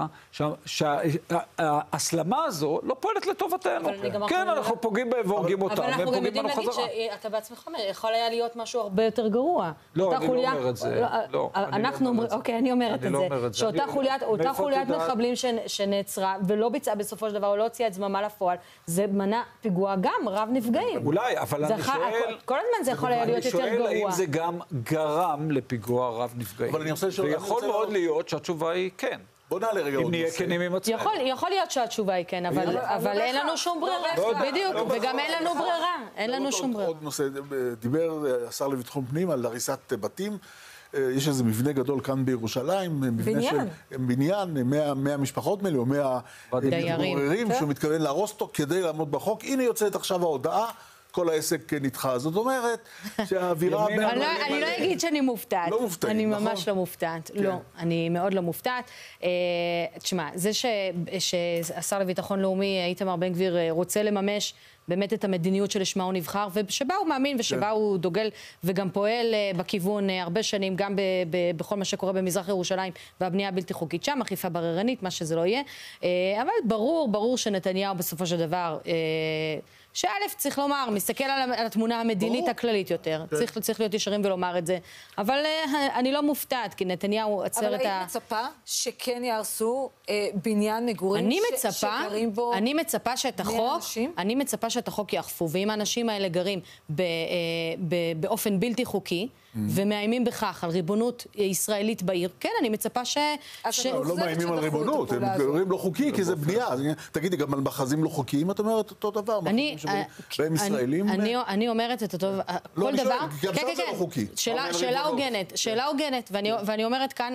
שההסלמה הזו לא פועלת לטובתנו. כן, אנחנו פוגעים בהם והורגים אותם, והם פוגעים בנו חזרה. אבל אנחנו גם יודעים להגיד שאתה בעצמך יכול היה להיות משהו הרבה יותר גרוע. לא, אני לא אומר את זה. אוקיי, אני אומרת את זה. שאותה חוליית מחבלים שנעצרה, ולא ביצעה בסופו של דבר, או לא הוציאה את זממה לפועל, זה מנע פיגוע גם רב נפגעים. אולי, אבל אני שואל... כל הזמן זה יכול להיות יותר גרוע. אני שואל האם זה גם גרם לפיגוע רב נפגעים. ויכול מאוד להיות שהתשובה היא כן. בוא נעלה רגע עוד נושא. אם נהיה כנים עם עצמנו. יכול להיות שהתשובה היא כן, אבל אין לנו שום ברירה. בדיוק, וגם אין לנו ברירה. אין לנו שום ברירה. עוד נושא, דיבר השר לביטחון פנים על הריסת בתים. יש איזה מבנה גדול כאן בירושלים, בניין, 100 משפחות מלא, או 100 מתגוררים, שהוא מתכוון להרוס אותו כדי לעמוד בחוק. הנה יוצאת עכשיו ההודעה, כל העסק נדחה. זאת אומרת שהאווירה... אני לא אגיד שאני מופתעת. לא מופתעת, אני ממש לא מופתעת. לא, אני מאוד לא מופתעת. תשמע, זה שהשר לביטחון לאומי, איתמר בן גביר, רוצה לממש באמת את המדיניות שלשמה הוא נבחר, ושבה הוא מאמין ושבה הוא דוגל וגם פועל בכיוון הרבה שנים, גם בכל מה שקורה במזרח ירושלים והבנייה הבלתי חוקית שם, אכיפה בררנית, מה שזה לא יהיה. אבל ברור שנתניהו בסופו של דבר, שא' צריך לומר, מסתכל על התמונה המדינית הכללית יותר. צריך להיות ישרים ולומר את זה. אבל אני לא מופתעת, כי נתניהו עצר את ה... אבל היית מצפה שכן יעשו בניין מגורים שגרים בו... אני מצפה שאת החוק יאכפו, ואם האנשים האלה גרים באופן בלתי חוקי, ומאיימים בכך על ריבונות ישראלית בעיר, כן, אני מצפה לא מאיימים על ריבונות, הם גרים לא חוקי, כי זה בנייה. תגידי, גם על מחזים לא חוקיים, את אומרת אותו דבר. בהם ישראלים... אני אומרת את אותו... כל דבר... גם שם זה לא חוקי. שאלה הוגנת, ואני אומרת כאן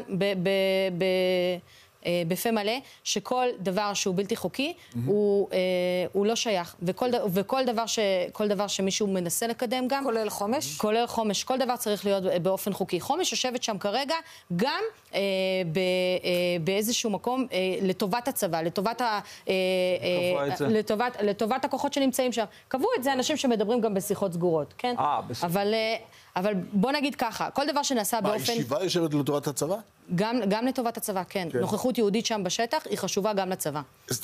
בפה מלא, שכל דבר שהוא בלתי חוקי, הוא לא שייך. וכל דבר שמישהו מנסה לקדם גם... כולל חומש? כולל חומש. כל דבר צריך להיות באופן חוקי. חומש יושבת שם כרגע גם באיזשהו מקום לטובת הצבא, לטובת הכוחות שנמצאים שם. קבעו את זה אנשים שמדברים גם בשיחות סגורות, כן? אבל בוא נגיד ככה, כל דבר שנעשה באופן... הישיבה יושבת לטובת הצבא? גם לטובת הצבא, כן. נוכחות יהודית שם בשטח היא חשובה גם לצבא.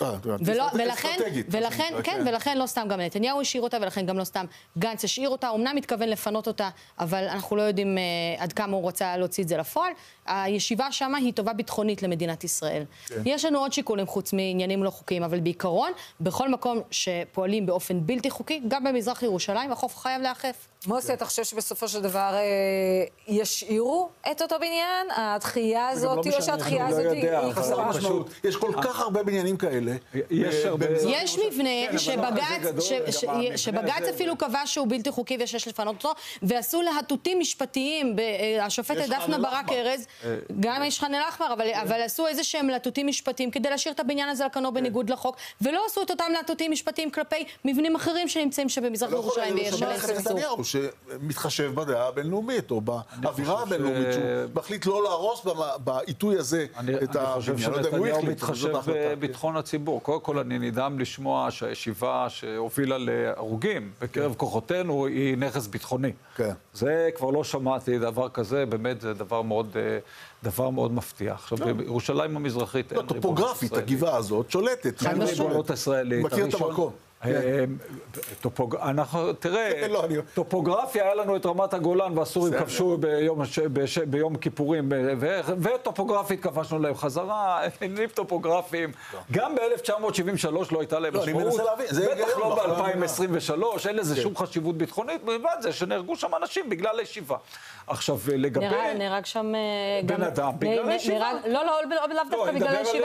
ולכן לא סתם גם נתניהו השאיר אותה, ולכן גם לא סתם גנץ השאיר אותה. אמנם מתכוון לפנות אותה, אבל אנחנו לא יודעים עד כמה הוא רוצה להוציא את זה לפועל. הישיבה שם היא טובה ביטחונית למדינת ישראל. יש לנו עוד שיקולים חוץ מעניינים לא חוקיים, אבל בעיקרון, בכל מקום שפועלים באופן בלתי חוקי, גם במזרח ירושלים, החוף חייב לאכף. מוסי, אתה חושב שבסופו של דבר ישאירו את אותו בניין? הדחייה הזאת, או שהדחייה הזאת היא חסרה משמעות? יש כל כך הרבה בניינים כאלה. יש מבנה שבג"ץ אפילו קבע שהוא בלתי חוקי ושיש לפנות אותו, ועשו להטוטים משפטיים, השופטת דפנה ברק ארז, גם יש ח'אן אל-אחמר, אבל עשו איזה שהם להטוטים משפטיים כדי להשאיר את הבניין הזה על כנו בניגוד לחוק, ולא עשו את אותם להטוטים משפטיים כלפי מבנים אחרים שנמצאים שבמזרח ירושלים ויש להם סכסוך. שמתחשב בדעה הבינלאומית, או באווירה הבינלאומית, שהוא מחליט לא להרוס בעיתוי הזה את הבניין. אני חושב שנתניהו מתחשב בביטחון הציבור. קודם כל אני נדהם לשמוע שהישיבה שהובילה להרוגים בקרב כוחותינו היא נכס ביטחוני. זה כבר לא שמעתי דבר כזה, באמת זה דבר מאוד מפתיע. עכשיו, בירושלים המזרחית... טופוגרפית, הגבעה הזאת שולטת. אין ריבונות ישראלית. מכיר את המקום. תראה, טופוגרפיה, היה לנו את רמת הגולן והסורים כבשו ביום כיפורים, וטופוגרפית כבשנו להם חזרה, עניינים טופוגרפיים. גם ב-1973 לא הייתה להם משמעות, בטח לא ב-2023, אין לזה שום חשיבות ביטחונית, מלבד זה שנהרגו שם אנשים בגלל הישיבה. עכשיו, לגבי... נהרג שם... בן אדם, בגלל הישיבה? לא, לאו דווקא בגלל הישיבה,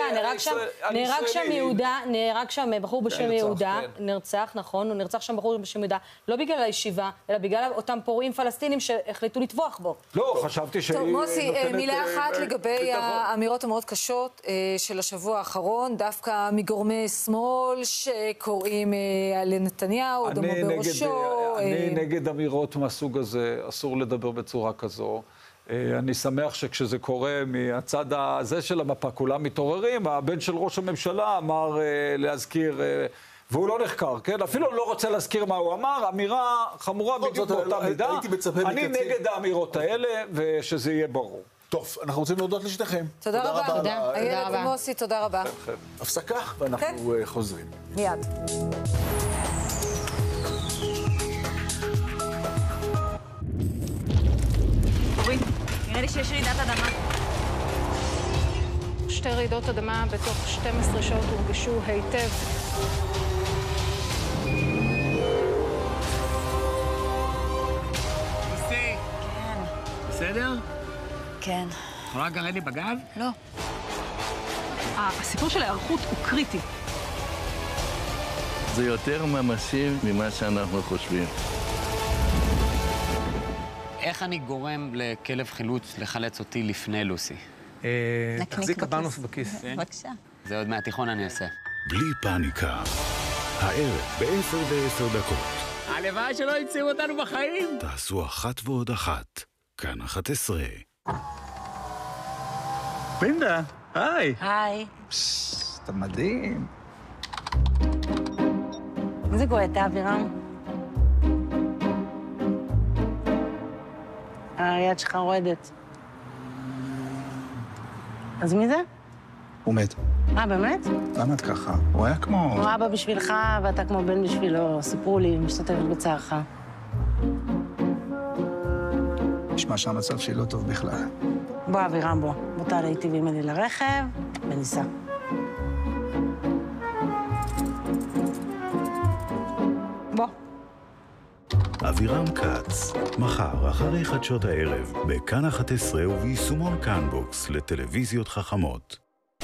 נהרג שם בחור בשם יהודה, נרצח, נכון, הוא נרצח שם בחור בשם יהודה, לא בגלל הישיבה, אלא בגלל אותם פורעים פלסטינים שהחליטו לטבוח בו. לא, חשבתי שהיא... טוב, מוסי, מילה אחת לגבי האמירות המאוד קשות של השבוע האחרון, דווקא מגורמי שמאל שקוראים לנתניהו, דמו בראשו. אני נגד אמירות מהסוג הזה, אסור לדבר בצורה כזו. אני שמח שכשזה קורה מהצד הזה של המפה, כולם מתעוררים, הבן של ראש הממשלה אמר להזכיר... והוא לא נחקר, כן? אפילו לא רוצה להזכיר מה הוא אמר, אמירה חמורה בדיוק באותה מידה. אני נגד האמירות האלה, ושזה יהיה ברור. טוב, אנחנו רוצים להודות לשתיכם. תודה רבה. תודה. איילת ומוסי, תודה רבה. הפסקה, ואנחנו חוזרים. מיד. אורי, נראה לי שיש רעידת אדמה. 2 רעידות אדמה בתוך 12 שעות הורגשו היטב. בסדר? כן. יכולה לגרד לי בגב? לא. הסיפור של ההיערכות הוא קריטי. זה יותר ממשי ממה שאנחנו חושבים. איך אני גורם לכלב חילוץ לחלץ אותי לפני לוסי? תחזיק הבאנוס בכיס. בבקשה. זה עוד מהתיכון אני אעשה. בלי פאניקה. הערב ב-10:10. הלוואי שלא ימצאו אותנו בחיים. תעשו 1 ועוד 1. כאן 11. פינדה, היי. היי. אתה מדהים. מי זה גואטה, אבירם? היד שלך רועדת. אז מי זה? הוא מת. באמת? למה את ככה? הוא היה כמו... הוא אבא בשבילך, ואתה כמו בן בשבילו. סיפרו לי, משתתפת בצערך. נשמע שהמצב שלי לא טוב בכלל. בוא, אבירם, בוא. בוא תעלה איתי ממני לרכב, וניסע. בוא. אבירם כץ, מחר אחרי חדשות הערב, בכאן 11 וביישומון כאן בוקס לטלוויזיות חכמות.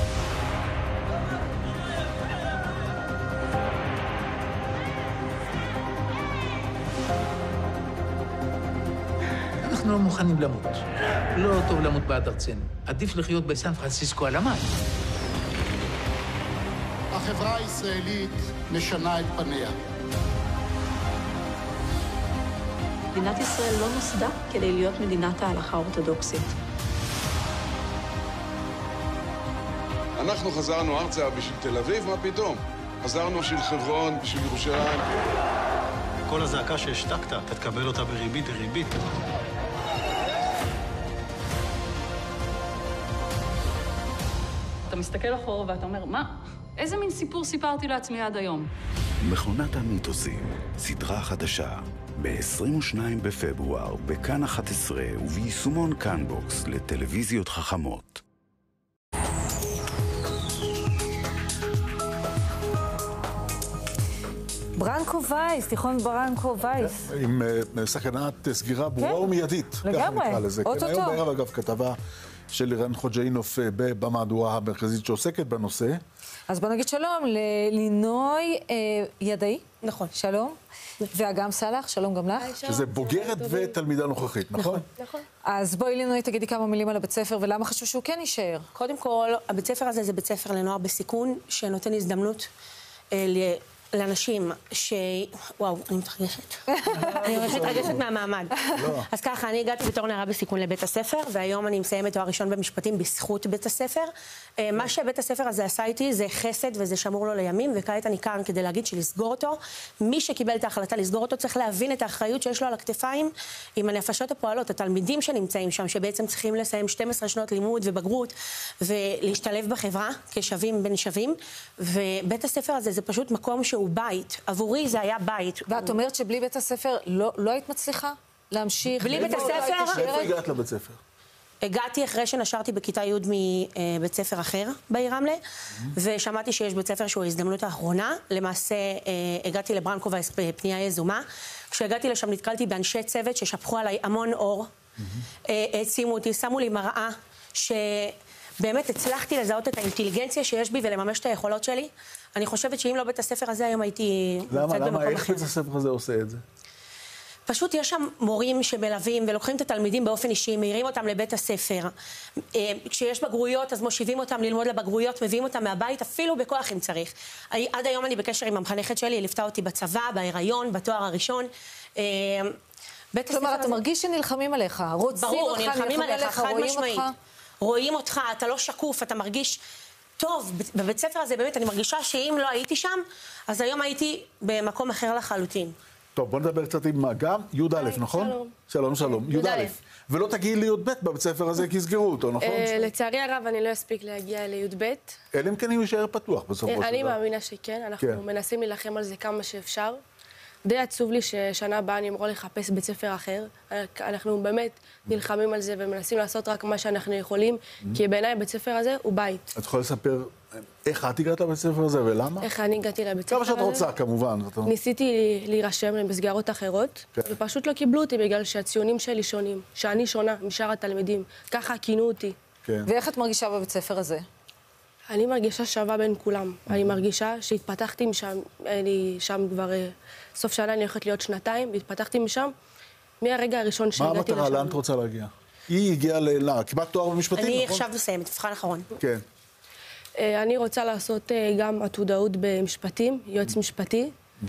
אנחנו לא מוכנים למות. לא טוב למות בעד ארצנו. עדיף לחיות בסן פרנסיסקו על המים. החברה הישראלית משנה את פניה. מדינת ישראל לא נוסדה כדי להיות מדינת ההלכה האורתודוקסית. אנחנו חזרנו ארצה בשביל תל אביב, מה פתאום? חזרנו בשביל חברון, בשביל ירושלים. כל הזעקה שהשתקת, אתה תקבל אותה בריבית דריבית. אתה מסתכל אחורה ואתה אומר, מה? איזה מין סיפור סיפרתי לעצמי עד היום? מכונת המיתוסים, סדרה חדשה, ב-22 בפברואר, בכאן 11 וביישומון כאן בוקס לטלוויזיות חכמות. ברנקו וייס, תיכון ברנקו וייס. עם סכנת סגירה ברורה ומיידית. לגמרי, אוטוטו. היום בערב אגב כתבה של לירן חוג'יינוף במהדורה המרכזית שעוסקת בנושא. אז בוא נגיד שלום ללינוי ידעי. נכון. שלום. ואגם סלח, שלום גם לך. שזה בוגרת ותלמידה נוכחית, נכון? נכון. אז בואי לינוי תגידי כמה מילים על הבית ספר ולמה חשוב שהוא כן יישאר. קודם כל, הבית ספר הזה זה בית ספר לנוער בסיכון, שנותן הזדמנות לאנשים וואו, אני מתרגשת. אני ממש מתרגשת מהמעמד. אז ככה, אני הגעתי בתור נערה בסיכון לבית הספר, והיום אני מסיימת תואר ראשון במשפטים בזכות בית הספר. מה שבית הספר הזה עשה איתי זה חסד וזה שמור לו לימים, וכעת אני כאן כדי להגיד שלסגור אותו. מי שקיבל את ההחלטה לסגור אותו צריך להבין את האחריות שיש לו על הכתפיים עם הנפשות הפועלות, התלמידים שנמצאים שם, שבעצם צריכים לסיים 12 שנות לימוד ובגרות ולהשתלב בחברה כשווים בין שווים. ובית הספר הזה זה פשוט מקום שהוא בית. עבורי זה היה בית. ואת אומרת שבלי בית הספר לא היית מצליחה להמשיך? בלי בית הספר? איפה הגעת לבית ספר? הגעתי אחרי שנשרתי בכיתה י' מבית ספר אחר בעיר רמלה, ושמעתי שיש בית ספר שהוא ההזדמנות האחרונה. למעשה הגעתי לברנקו וייס בפנייה יזומה. כשהגעתי לשם נתקלתי באנשי צוות ששפכו עליי המון אור, העצימו אותי, שמו לי מראה שבאמת הצלחתי לזהות את האינטליגנציה שיש בי ולממש את היכולות שלי. אני חושבת שאם לא בית הספר הזה, היום הייתי נמצאת במקום אחר. למה? איך בית הספר הזה עושה את זה? פשוט יש שם מורים שמלווים ולוקחים את התלמידים באופן אישי, מעירים אותם לבית הספר. כשיש בגרויות, אז מושיבים אותם ללמוד לבגרויות, מביאים אותם מהבית, אפילו בכוח אם צריך. עד היום אני בקשר עם המחנכת שלי, היא ליוותה אותי בצבא, בהיריון, בתואר הראשון. כלומר, אתה מרגיש שנלחמים עליך, רוצים אותך, נלחמים עליך, רואים אותך? רואים אותך, אתה לא שקוף, אתה מרגיש טוב. בבית ספר הזה באמת אני מרגישה שאם לא הייתי שם, אז היום הייתי במקום אחר לחלוטין. טוב, בוא נדבר קצת עם גם י"א, נכון? שלום. שלום. י"א. ולא תגיעי לי"ב בבית ספר הזה, כי יסגרו אותו, נכון? לצערי הרב, אני לא אספיק להגיע לי"ב. אלא אם כן הוא יישאר פתוח בסופו של דבר. אני מאמינה שכן, אנחנו מנסים להילחם על זה כמה שאפשר. די עצוב לי ששנה הבאה אני אמורה לחפש בית ספר אחר. אנחנו באמת נלחמים על זה ומנסים לעשות רק מה שאנחנו יכולים, כי בעיניי בית ספר הזה הוא בית. את יכולה לספר איך את הגעת לבית ספר הזה ולמה? איך אני הגעתי לבית ספר הזה? כמה שאת רוצה, כמובן. ניסיתי להירשם למסגרות אחרות, ופשוט לא קיבלו אותי בגלל שהציונים שלי שונים, שאני שונה משאר התלמידים. ככה כינו אותי. ואיך את מרגישה בבית ספר הזה? אני מרגישה שווה בין כולם. אני מרגישה שהתפתחתי משם, אני שם כבר סוף שנה, אני הולכת להיות 2 והתפתחתי משם מהרגע הראשון שהגעתי לשם. מה המטרה? לאן את רוצה להגיע? היא הגיעה כמעט תואר במשפטים, נכון? אני עכשיו מסיימת, מבחן אחרון. כן. אני רוצה לעשות גם עתודאות במשפטים, יועץ משפטי.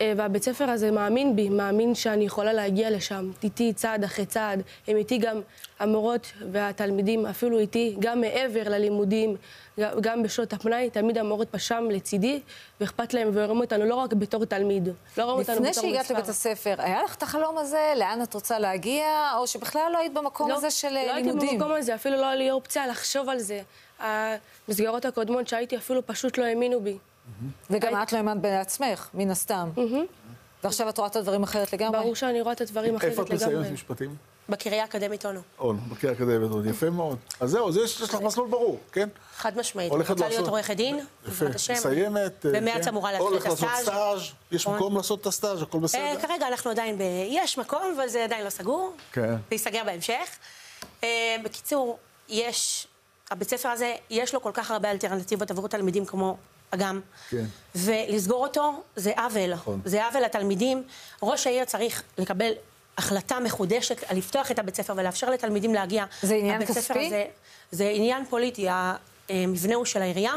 והבית ספר הזה מאמין בי, מאמין שאני יכולה להגיע לשם, איתי צעד אחרי צעד, הם איתי גם המורות והתלמידים, אפילו איתי, גם מעבר ללימודים, גם בשעות הפנאי, תמיד המורות שם לצידי, ואכפת להם ורואים אותנו לא רק בתור תלמיד, לא רואים אותנו בתור מספר. לפני שהגעת לבית הספר, היה לך את החלום הזה, לאן את רוצה להגיע, או שבכלל לא היית במקום הזה של לימודים? לא הייתי במקום הזה, אפילו לא היה לי אופציה לחשוב על זה. המסגרות הקודמות שהייתי אפילו פשוט לא האמינו בי. וגם את לא האמנת בעצמך, מן הסתם. ועכשיו את רואה את הדברים אחרת לגמרי? ברור שאני רואה את הדברים אחרת לגמרי. איפה את מסיימת משפטים? בקריה האקדמית אונו. בקריה האקדמית אונו, יפה מאוד. אז זהו, יש לך מסלול ברור, כן? חד משמעית. רוצה להיות עורכת דין, בעזרת השם. מסיימת. במרץ אמורה להתחיל את הסטאז'. הולך לעשות סטאז', יש מקום לעשות את הסטאז', הכל בסדר? כרגע אנחנו עדיין יש מקום, אבל זה עדיין לא סגור. כן. זה ייסגר בהמשך. בקיצור, הבית ספר הזה, יש לו כל כך הרבה אלטרנטיבות עבור תלמידים כמו אגם, ולסגור אותו זה עוול. זה עוול לתלמידים. ראש העיר צריך לקבל החלטה מחודשת על לפתוח את הבית ספר ולאפשר לתלמידים להגיע. זה עניין כספי? זה עניין פוליטי. המבנה הוא של העירייה,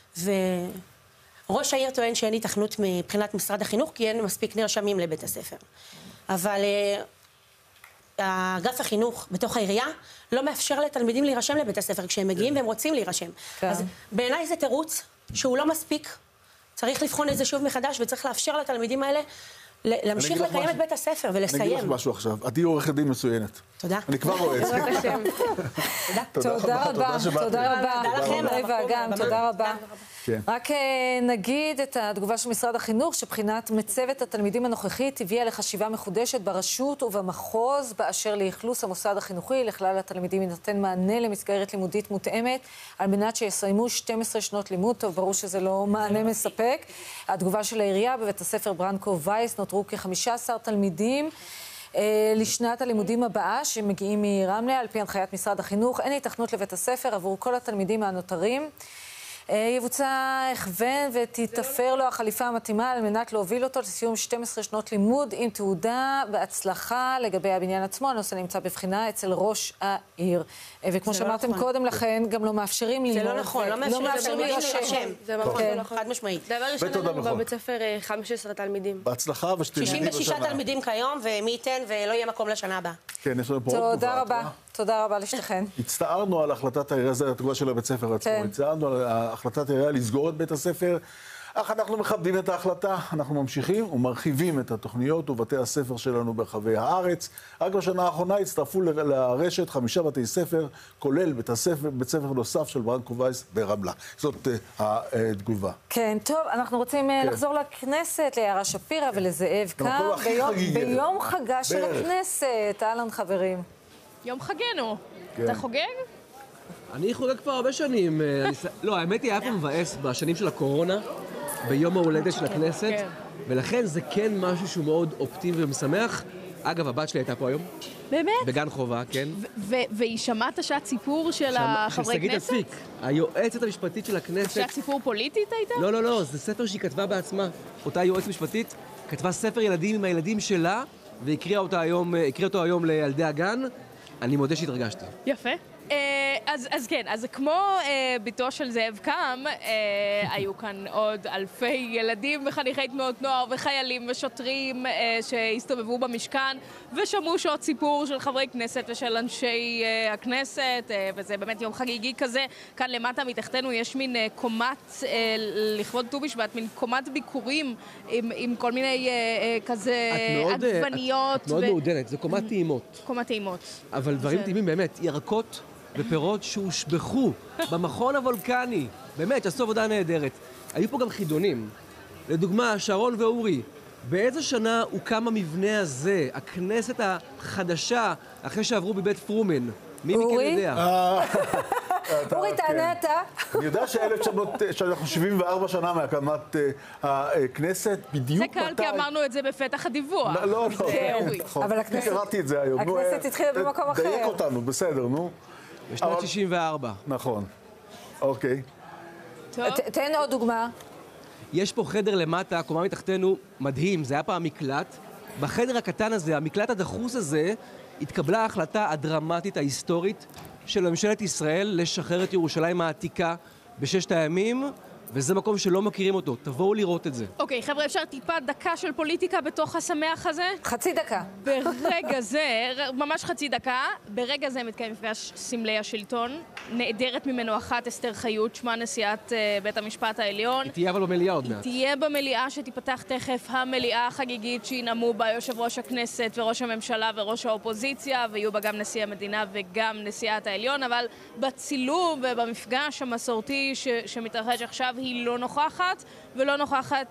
וראש העיר טוען שאין היתכנות מבחינת משרד החינוך, כי אין מספיק נרשמים לבית הספר. אבל אגף החינוך בתוך העירייה לא מאפשר לתלמידים להירשם לבית הספר כשהם מגיעים והם רוצים להירשם. אז בעיניי זה תירוץ שהוא לא מספיק. צריך לבחון את זה שוב מחדש, וצריך לאפשר לתלמידים האלה להמשיך לקיים את בית הספר ולסיים. אני אגיד לך משהו עכשיו. את עורכת דין מצוינת. תודה. אני כבר רואה את זה. תודה רבה. תודה רבה. תודה רבה. רק נגיד את התגובה של משרד החינוך, שבחינת מצבת התלמידים הנוכחית הביאה לחשיבה מחודשת ברשות ובמחוז, באשר לאכלוס המוסד החינוכי, לכלל התלמידים יינתן מענה למסגרת לימודית מותאמת, על מנת שיסיימו 12 שנות לימוד. טוב, ברור שזה לא מענה מספק. התגובה של העירייה בבית הספר ברנקו וייס, נותרו כ-15 תלמידים לשנת הלימודים הבאה שמגיעים מרמלה, על פי הנחיית משרד החינוך. אין היתכנות לבית הספר עבור כל התלמידים הנותרים. יבוצע הכוון ותתפר לו החליפה המתאימה על מנת להוביל אותו לסיום 12 שנות לימוד עם תעודה בהצלחה. לגבי הבניין עצמו, הנושא נמצא בבחינה אצל ראש העיר. וכמו שאמרתם קודם לכן, גם לא מאפשרים ללמוד. זה לא נכון, לא מאפשרים להירשם. זה ממש לא נכון. חד משמעית. דבר ראשון, לנו בבית ספר 15 תלמידים. בהצלחה ושתלמידים בשנה. 66 תלמידים כיום, ומי ייתן ולא יהיה מקום לשנה הבאה. כן, יש לנו פה עוד תודה רבה. תודה רבה לשתיכן. הצטערנו על החלטת העירייה, זה התגובה של הבית ספר עצמו. הצטערנו על החלטת העירייה לסגור את בית הספר, אך אנחנו מכבדים את ההחלטה, אנחנו ממשיכים ומרחיבים את התוכניות ובתי הספר שלנו ברחבי הארץ. רק בשנה האחרונה הצטרפו לרשת 5 בתי ספר, כולל בית ספר נוסף של ברנקו וייס ברמלה. זאת התגובה. כן, טוב, אנחנו רוצים לחזור לכנסת, ליערה שפירא ולזאב קם, ביום חגה של הכנסת. אהלן חברים. יום חגנו. אתה חוגג? אני חוגג כבר הרבה שנים. לא, האמת היא, היה פה מבאס בשנים של הקורונה, ביום ההולדת של הכנסת, ולכן זה כן משהו שהוא מאוד אופטימי ומשמח. אגב, הבת שלי הייתה פה היום. באמת? בגן חובה, כן. והיא שמעת שעת סיפור של החברי כנסת? שגית אפיק, היועצת המשפטית של הכנסת. שעת סיפור פוליטית הייתה? לא, זה ספר שהיא כתבה בעצמה. אותה יועצת משפטית כתבה ספר ילדים עם הילדים שלה, והקריאה אותו היום לילדי הגן. אני מודה שהתרגשתי. יפה. אז כן, אז כמו ביתו של זאב קם, היו כאן עוד אלפי ילדים וחניכי תנועות נוער וחיילים ושוטרים שהסתובבו במשכן ושמעו שעות סיפור של חברי כנסת ושל אנשי הכנסת, וזה באמת יום חגיגי כזה. כאן למטה מתחתנו יש מין קומת, לכבוד ט"ו בשבט, מין קומת ביקורים עם כל מיני כזה עגבניות. את מאוד מעודנת, זה קומת טעימות. קומת טעימות. אבל דברים טעימים באמת, ירקות ופירות שהושבחו במכון הוולקני. באמת, עשו עבודה נהדרת. היו פה גם חידונים. לדוגמה, שרון ואורי, באיזה שנה הוקם המבנה הזה, הכנסת החדשה, אחרי שעברו בבית פרומן? מי מכם יודע? אורי, תענה אתה. אני יודע שאנחנו 74 שנה מהקמת הכנסת, בדיוק מתי... זה קל, כי אמרנו את זה בפתח הדיווח. לא, אבל הכנסת... קראתי את זה היום. הכנסת התחילה במקום אחר. דייק אותנו, בסדר, נו. בשנת 64. נכון. אוקיי. תן עוד דוגמה. יש פה חדר למטה, קומה מתחתנו, מדהים, זה היה פעם מקלט. בחדר הקטן הזה, המקלט הדחוס הזה, התקבלה ההחלטה הדרמטית ההיסטורית של ממשלת ישראל לשחרר את ירושלים העתיקה בששת הימים, וזה מקום שלא מכירים אותו. תבואו לראות את זה. אוקיי, חבר'ה, אפשר טיפה דקה של פוליטיקה בתוך השמח הזה? חצי דקה. ברגע זה, ממש חצי דקה, ברגע זה מתקיים מפגש סמלי השלטון. נעדרת ממנו אחת, אסתר חיות, שמה נשיאת בית המשפט העליון. היא תהיה אבל במליאה עוד מעט. תהיה במליאה שתיפתח תכף המליאה החגיגית שינאמו בה יושב ראש הכנסת וראש הממשלה וראש האופוזיציה, ויהיו בה גם נשיא המדינה וגם נשיאת העליון, אבל בצילום ובמפגש המסורתי שמתרחש עכשיו היא לא נוכחת, ולא נוכחת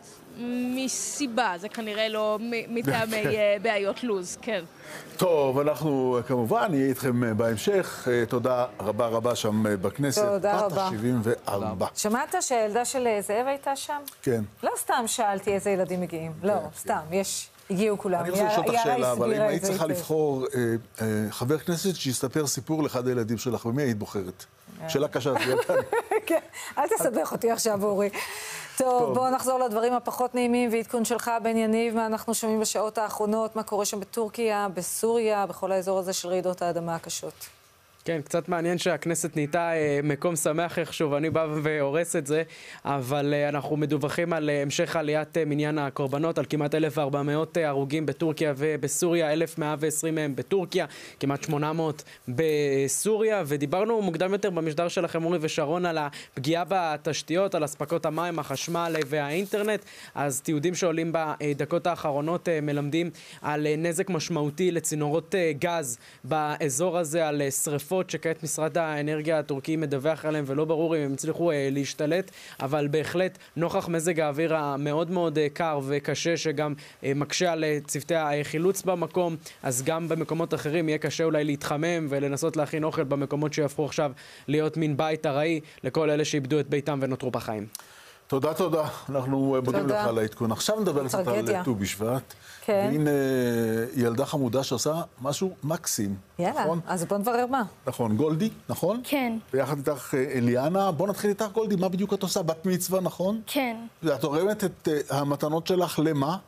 מסיבה, זה כנראה לא מטעמי בעיות לוז, כן. טוב, אנחנו כמובן נהיה איתכם בהמשך. תודה רבה רבה שם בכנסת. תודה רבה. בת 74. שמעת שהילדה של זאב הייתה שם? כן. לא סתם שאלתי איזה ילדים מגיעים. לא, סתם, הגיעו כולם. אני רוצה לשאול אותך שאלה, אבל אם היית צריכה לבחור חבר כנסת שיספר סיפור לאחד הילדים שלך, במי היית בוחרת? שאלה קשה, זה יהיה כאן. כן, אל תסבך אותי עכשיו, אורי. טוב, בואו נחזור לדברים הפחות נעימים ועדכון שלך, בן יניב, מה אנחנו שומעים בשעות האחרונות, מה קורה שם בטורקיה, בסוריה, בכל האזור הזה של רעידות האדמה הקשות. כן, קצת מעניין שהכנסת נהייתה מקום שמח איכשהו, ואני בא והורס את זה, אבל אנחנו מדווחים על המשך עליית מניין הקורבנות, על כמעט 1,400 הרוגים בטורקיה ובסוריה, 1,120 מהם בטורקיה, כמעט 800 בסוריה, ודיברנו מוקדם יותר במשדר שלכם, אורי ושרון, על הפגיעה בתשתיות, על הספקות המים, החשמל והאינטרנט. אז תיעודים שעולים בדקות האחרונות מלמדים על נזק משמעותי לצינורות גז באזור הזה, על שריפות שכעת משרד האנרגיה הטורקי מדווח עליהם, ולא ברור אם הם הצליחו להשתלט, אבל בהחלט נוכח מזג האוויר המאוד מאוד קר וקשה, שגם מקשה על צוותי החילוץ במקום, אז גם במקומות אחרים יהיה קשה אולי להתחמם ולנסות להכין אוכל במקומות שיהפכו עכשיו להיות מין בית ארעי לכל אלה שאיבדו את ביתם ונותרו בחיים. תודה, תודה. אנחנו מודים לך על העדכון. עכשיו נדבר קצת על ט"ו בשבט. כן. והנה ילדה חמודה שעושה משהו מקסים. יאללה, נכון? אז בוא נברר מה. נכון, גולדי, נכון? כן. ויחד איתך אליאנה. בוא נתחיל איתך, גולדי. מה בדיוק את עושה? בת מצווה, נכון? כן. ואת תורמת את המתנות שלך למה?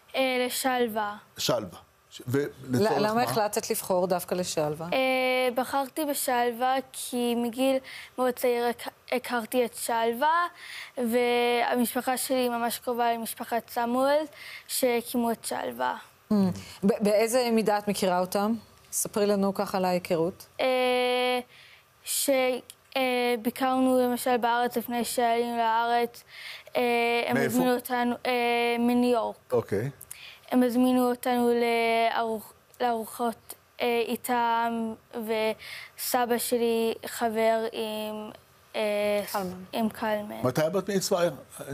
לשלווה. שלווה. למה החלטת לבחור דווקא לשלווה? בחרתי בשלווה כי מגיל מאוד צעיר הכרתי את שלווה, והמשפחה שלי ממש קרובה למשפחת סמואל שהקימו את שלווה. באיזה מידה את מכירה אותם? ספרי לנו ככה על ההיכרות. שביקרנו למשל בארץ לפני שעלינו לארץ. הם הזמינו אותנו מניו יורק. אוקיי. הם הזמינו אותנו לארוחות איתם, וסבא שלי חבר עם קלמן. מתי הבת מצווה?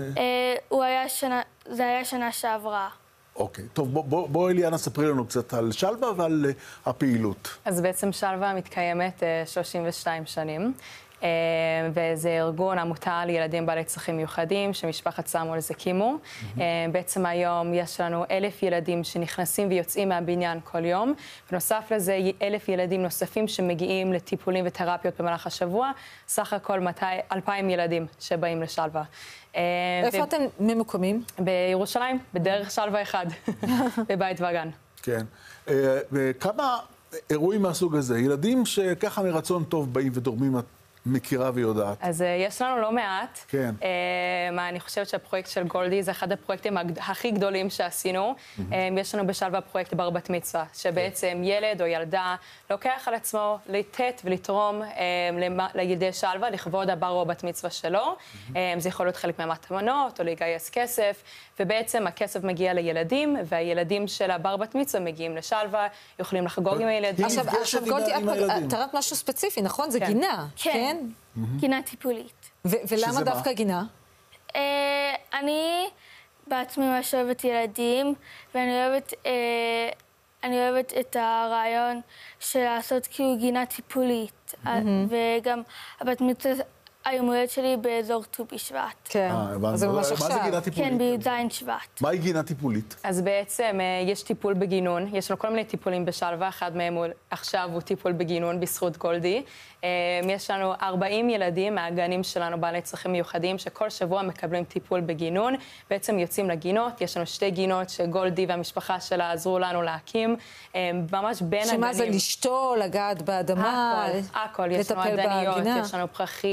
זה היה שנה שעברה. אוקיי. טוב, בוא אליאנה ספרי לנו קצת על שלווה ועל הפעילות. אז בעצם שלווה מתקיימת 32 שנים. וזה ארגון עמותה לילדים בעלי צרכים מיוחדים שמשפחת סמואל הקימו. בעצם היום יש לנו 1,000 ילדים שנכנסים ויוצאים מהבניין כל יום. בנוסף לזה 1,000 ילדים נוספים שמגיעים לטיפולים ותרפיות במהלך השבוע. סך הכל 2,000 ילדים שבאים לשלווה. איפה אתם ממוקמים? בירושלים, בדרך שלווה 1, בבית וגן. כן. וכמה אירועים מהסוג הזה? ילדים שככה מרצון טוב באים ודורמים, מכירה ויודעת. אז יש לנו לא מעט. כן. אני חושבת שהפרויקט של גולדי זה אחד הפרויקטים הכי גדולים שעשינו. יש לנו בשלווה פרויקט בר בת מצווה, שבעצם ילד או ילדה לוקח על עצמו לתת ולתרום לילדי שלווה, לכבוד הבר או בת מצווה שלו. זה יכול להיות חלק מהמתנות או לגייס כסף, ובעצם הכסף מגיע לילדים, והילדים של הבר בת מצווה מגיעים לשלווה, יכולים לחגוג עם הילדים. עכשיו גולדי, את תראת משהו ספציפי, נכון? זה גינה. כן. גינה טיפולית. ולמה דווקא גינה? אני בעצמי ממש אוהבת ילדים, ואני אוהבת את הרעיון של לעשות כאילו גינה טיפולית. וגם הבת מצווה היום הולדת שלי באזור ט"ו בשבט. כן, אז זה ממש עכשיו. מה זה גינה טיפולית? כן, בי"ז שבט. מהי גינה טיפולית? אז בעצם יש טיפול בגינון, יש לנו כל מיני טיפולים בשלווה, אחד מהם עכשיו הוא טיפול בגינון בזכות גולדי. יש לנו 40 ילדים מהגנים שלנו בעלי צרכים מיוחדים, שכל שבוע מקבלים טיפול בגינון, בעצם יוצאים לגינות, יש לנו 2 גינות שגולדי והמשפחה שלה עזרו לנו להקים, ממש בין הגנים. שמה זה לשתול, לגעת באדמה, הכל, יש לנו עדניות, יש לנו פרחים,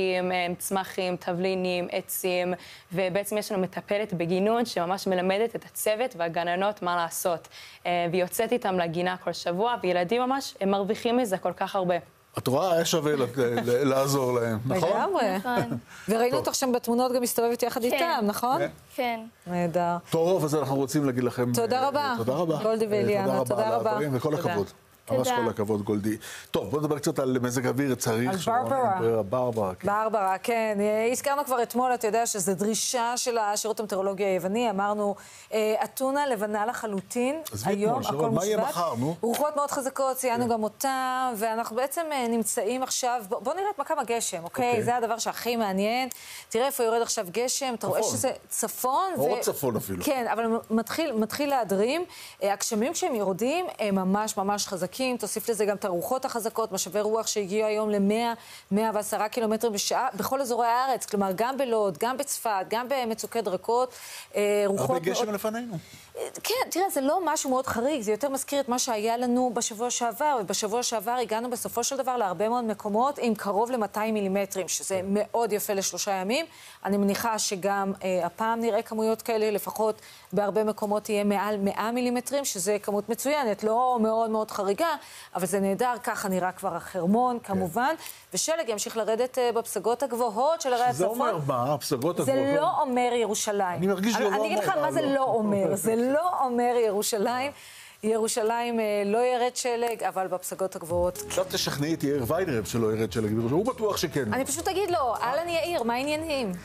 בהן צמחים, תבלינים, עצים, ובעצם יש לנו מטפלת בגינון שממש מלמדת את הצוות והגננות מה לעשות. והיא יוצאת איתם לגינה כל שבוע, וילדים ממש, הם מרוויחים מזה כל כך הרבה. את רואה? היה שווה לעזור להם, נכון? לגמרי. וראינו אותך שם בתמונות גם מסתובבת יחד איתם, נכון? כן. נהדר. טוב, אז אנחנו רוצים להגיד לכם... תודה רבה. תודה רבה. גולדי ואליאנה, תודה רבה. וכל הכבוד. ממש כל הכבוד, גולדי. טוב, בוא נדבר קצת על מזג אוויר, צריך... על ברברה. ברברה, כן. ברברה, כן. הזכרנו כבר אתמול, אתה יודע שזו דרישה של השירות המטאורולוגי היווני. אמרנו, אתונה לבנה לחלוטין. היום, הכל מושבת. מה יהיה מחר, נו? רוחות מאוד חזקות, ציינו גם אותה, ואנחנו בעצם נמצאים עכשיו... בוא נראה את מכ"ם הגשם, אוקיי? זה הדבר שהכי מעניין. תראה איפה יורד עכשיו גשם, אתה רואה שזה צפון. מאוד צפון אפילו. כן, אבל מתחיל להדרים. הגשמים כשהם יורדים, הם ממש ממש חזקים. תוסיף לזה גם את הרוחות החזקות, משאבי רוח שהגיעו היום ל-110 קילומטר בשעה, בכל אזורי הארץ, כלומר גם בלוד, גם בצפת, גם במצוקי דרקות, רוחות מאוד... הרבה גשם לפנינו. כן, תראה, זה לא משהו מאוד חריג, זה יותר מזכיר את מה שהיה לנו בשבוע שעבר, ובשבוע שעבר הגענו בסופו של דבר להרבה מאוד מקומות עם קרוב ל-200 מילימטרים, שזה מאוד יפה ל3 ימים. אני מניחה שגם הפעם נראה כמויות כאלה, לפחות בהרבה מקומות תהיה מעל 100 מילימטרים, שזה כמות מצוינת, לא מאוד מאוד חריגה, אבל זה נהדר, ככה נראה כבר החרמון, כמובן, ושלג ימשיך לרדת בפסגות הגבוהות של הרי הצפון. זה אומר מה, הפסגות הגבוהות? זה לא אומר ירושלים. אני מרגיש שזה לא אומר. אני אגיד לך מה זה לא אומר. זה לא אומר ירושלים. ירושלים לא ירד שלג, אבל בפסגות הגבוהות... עכשיו תשכנעי את יאיר ויינרב שלא ירד שלג בירושלים. הוא בטוח שכן. אני פשוט אגיד לו, אהלן יאיר, מה העניינים?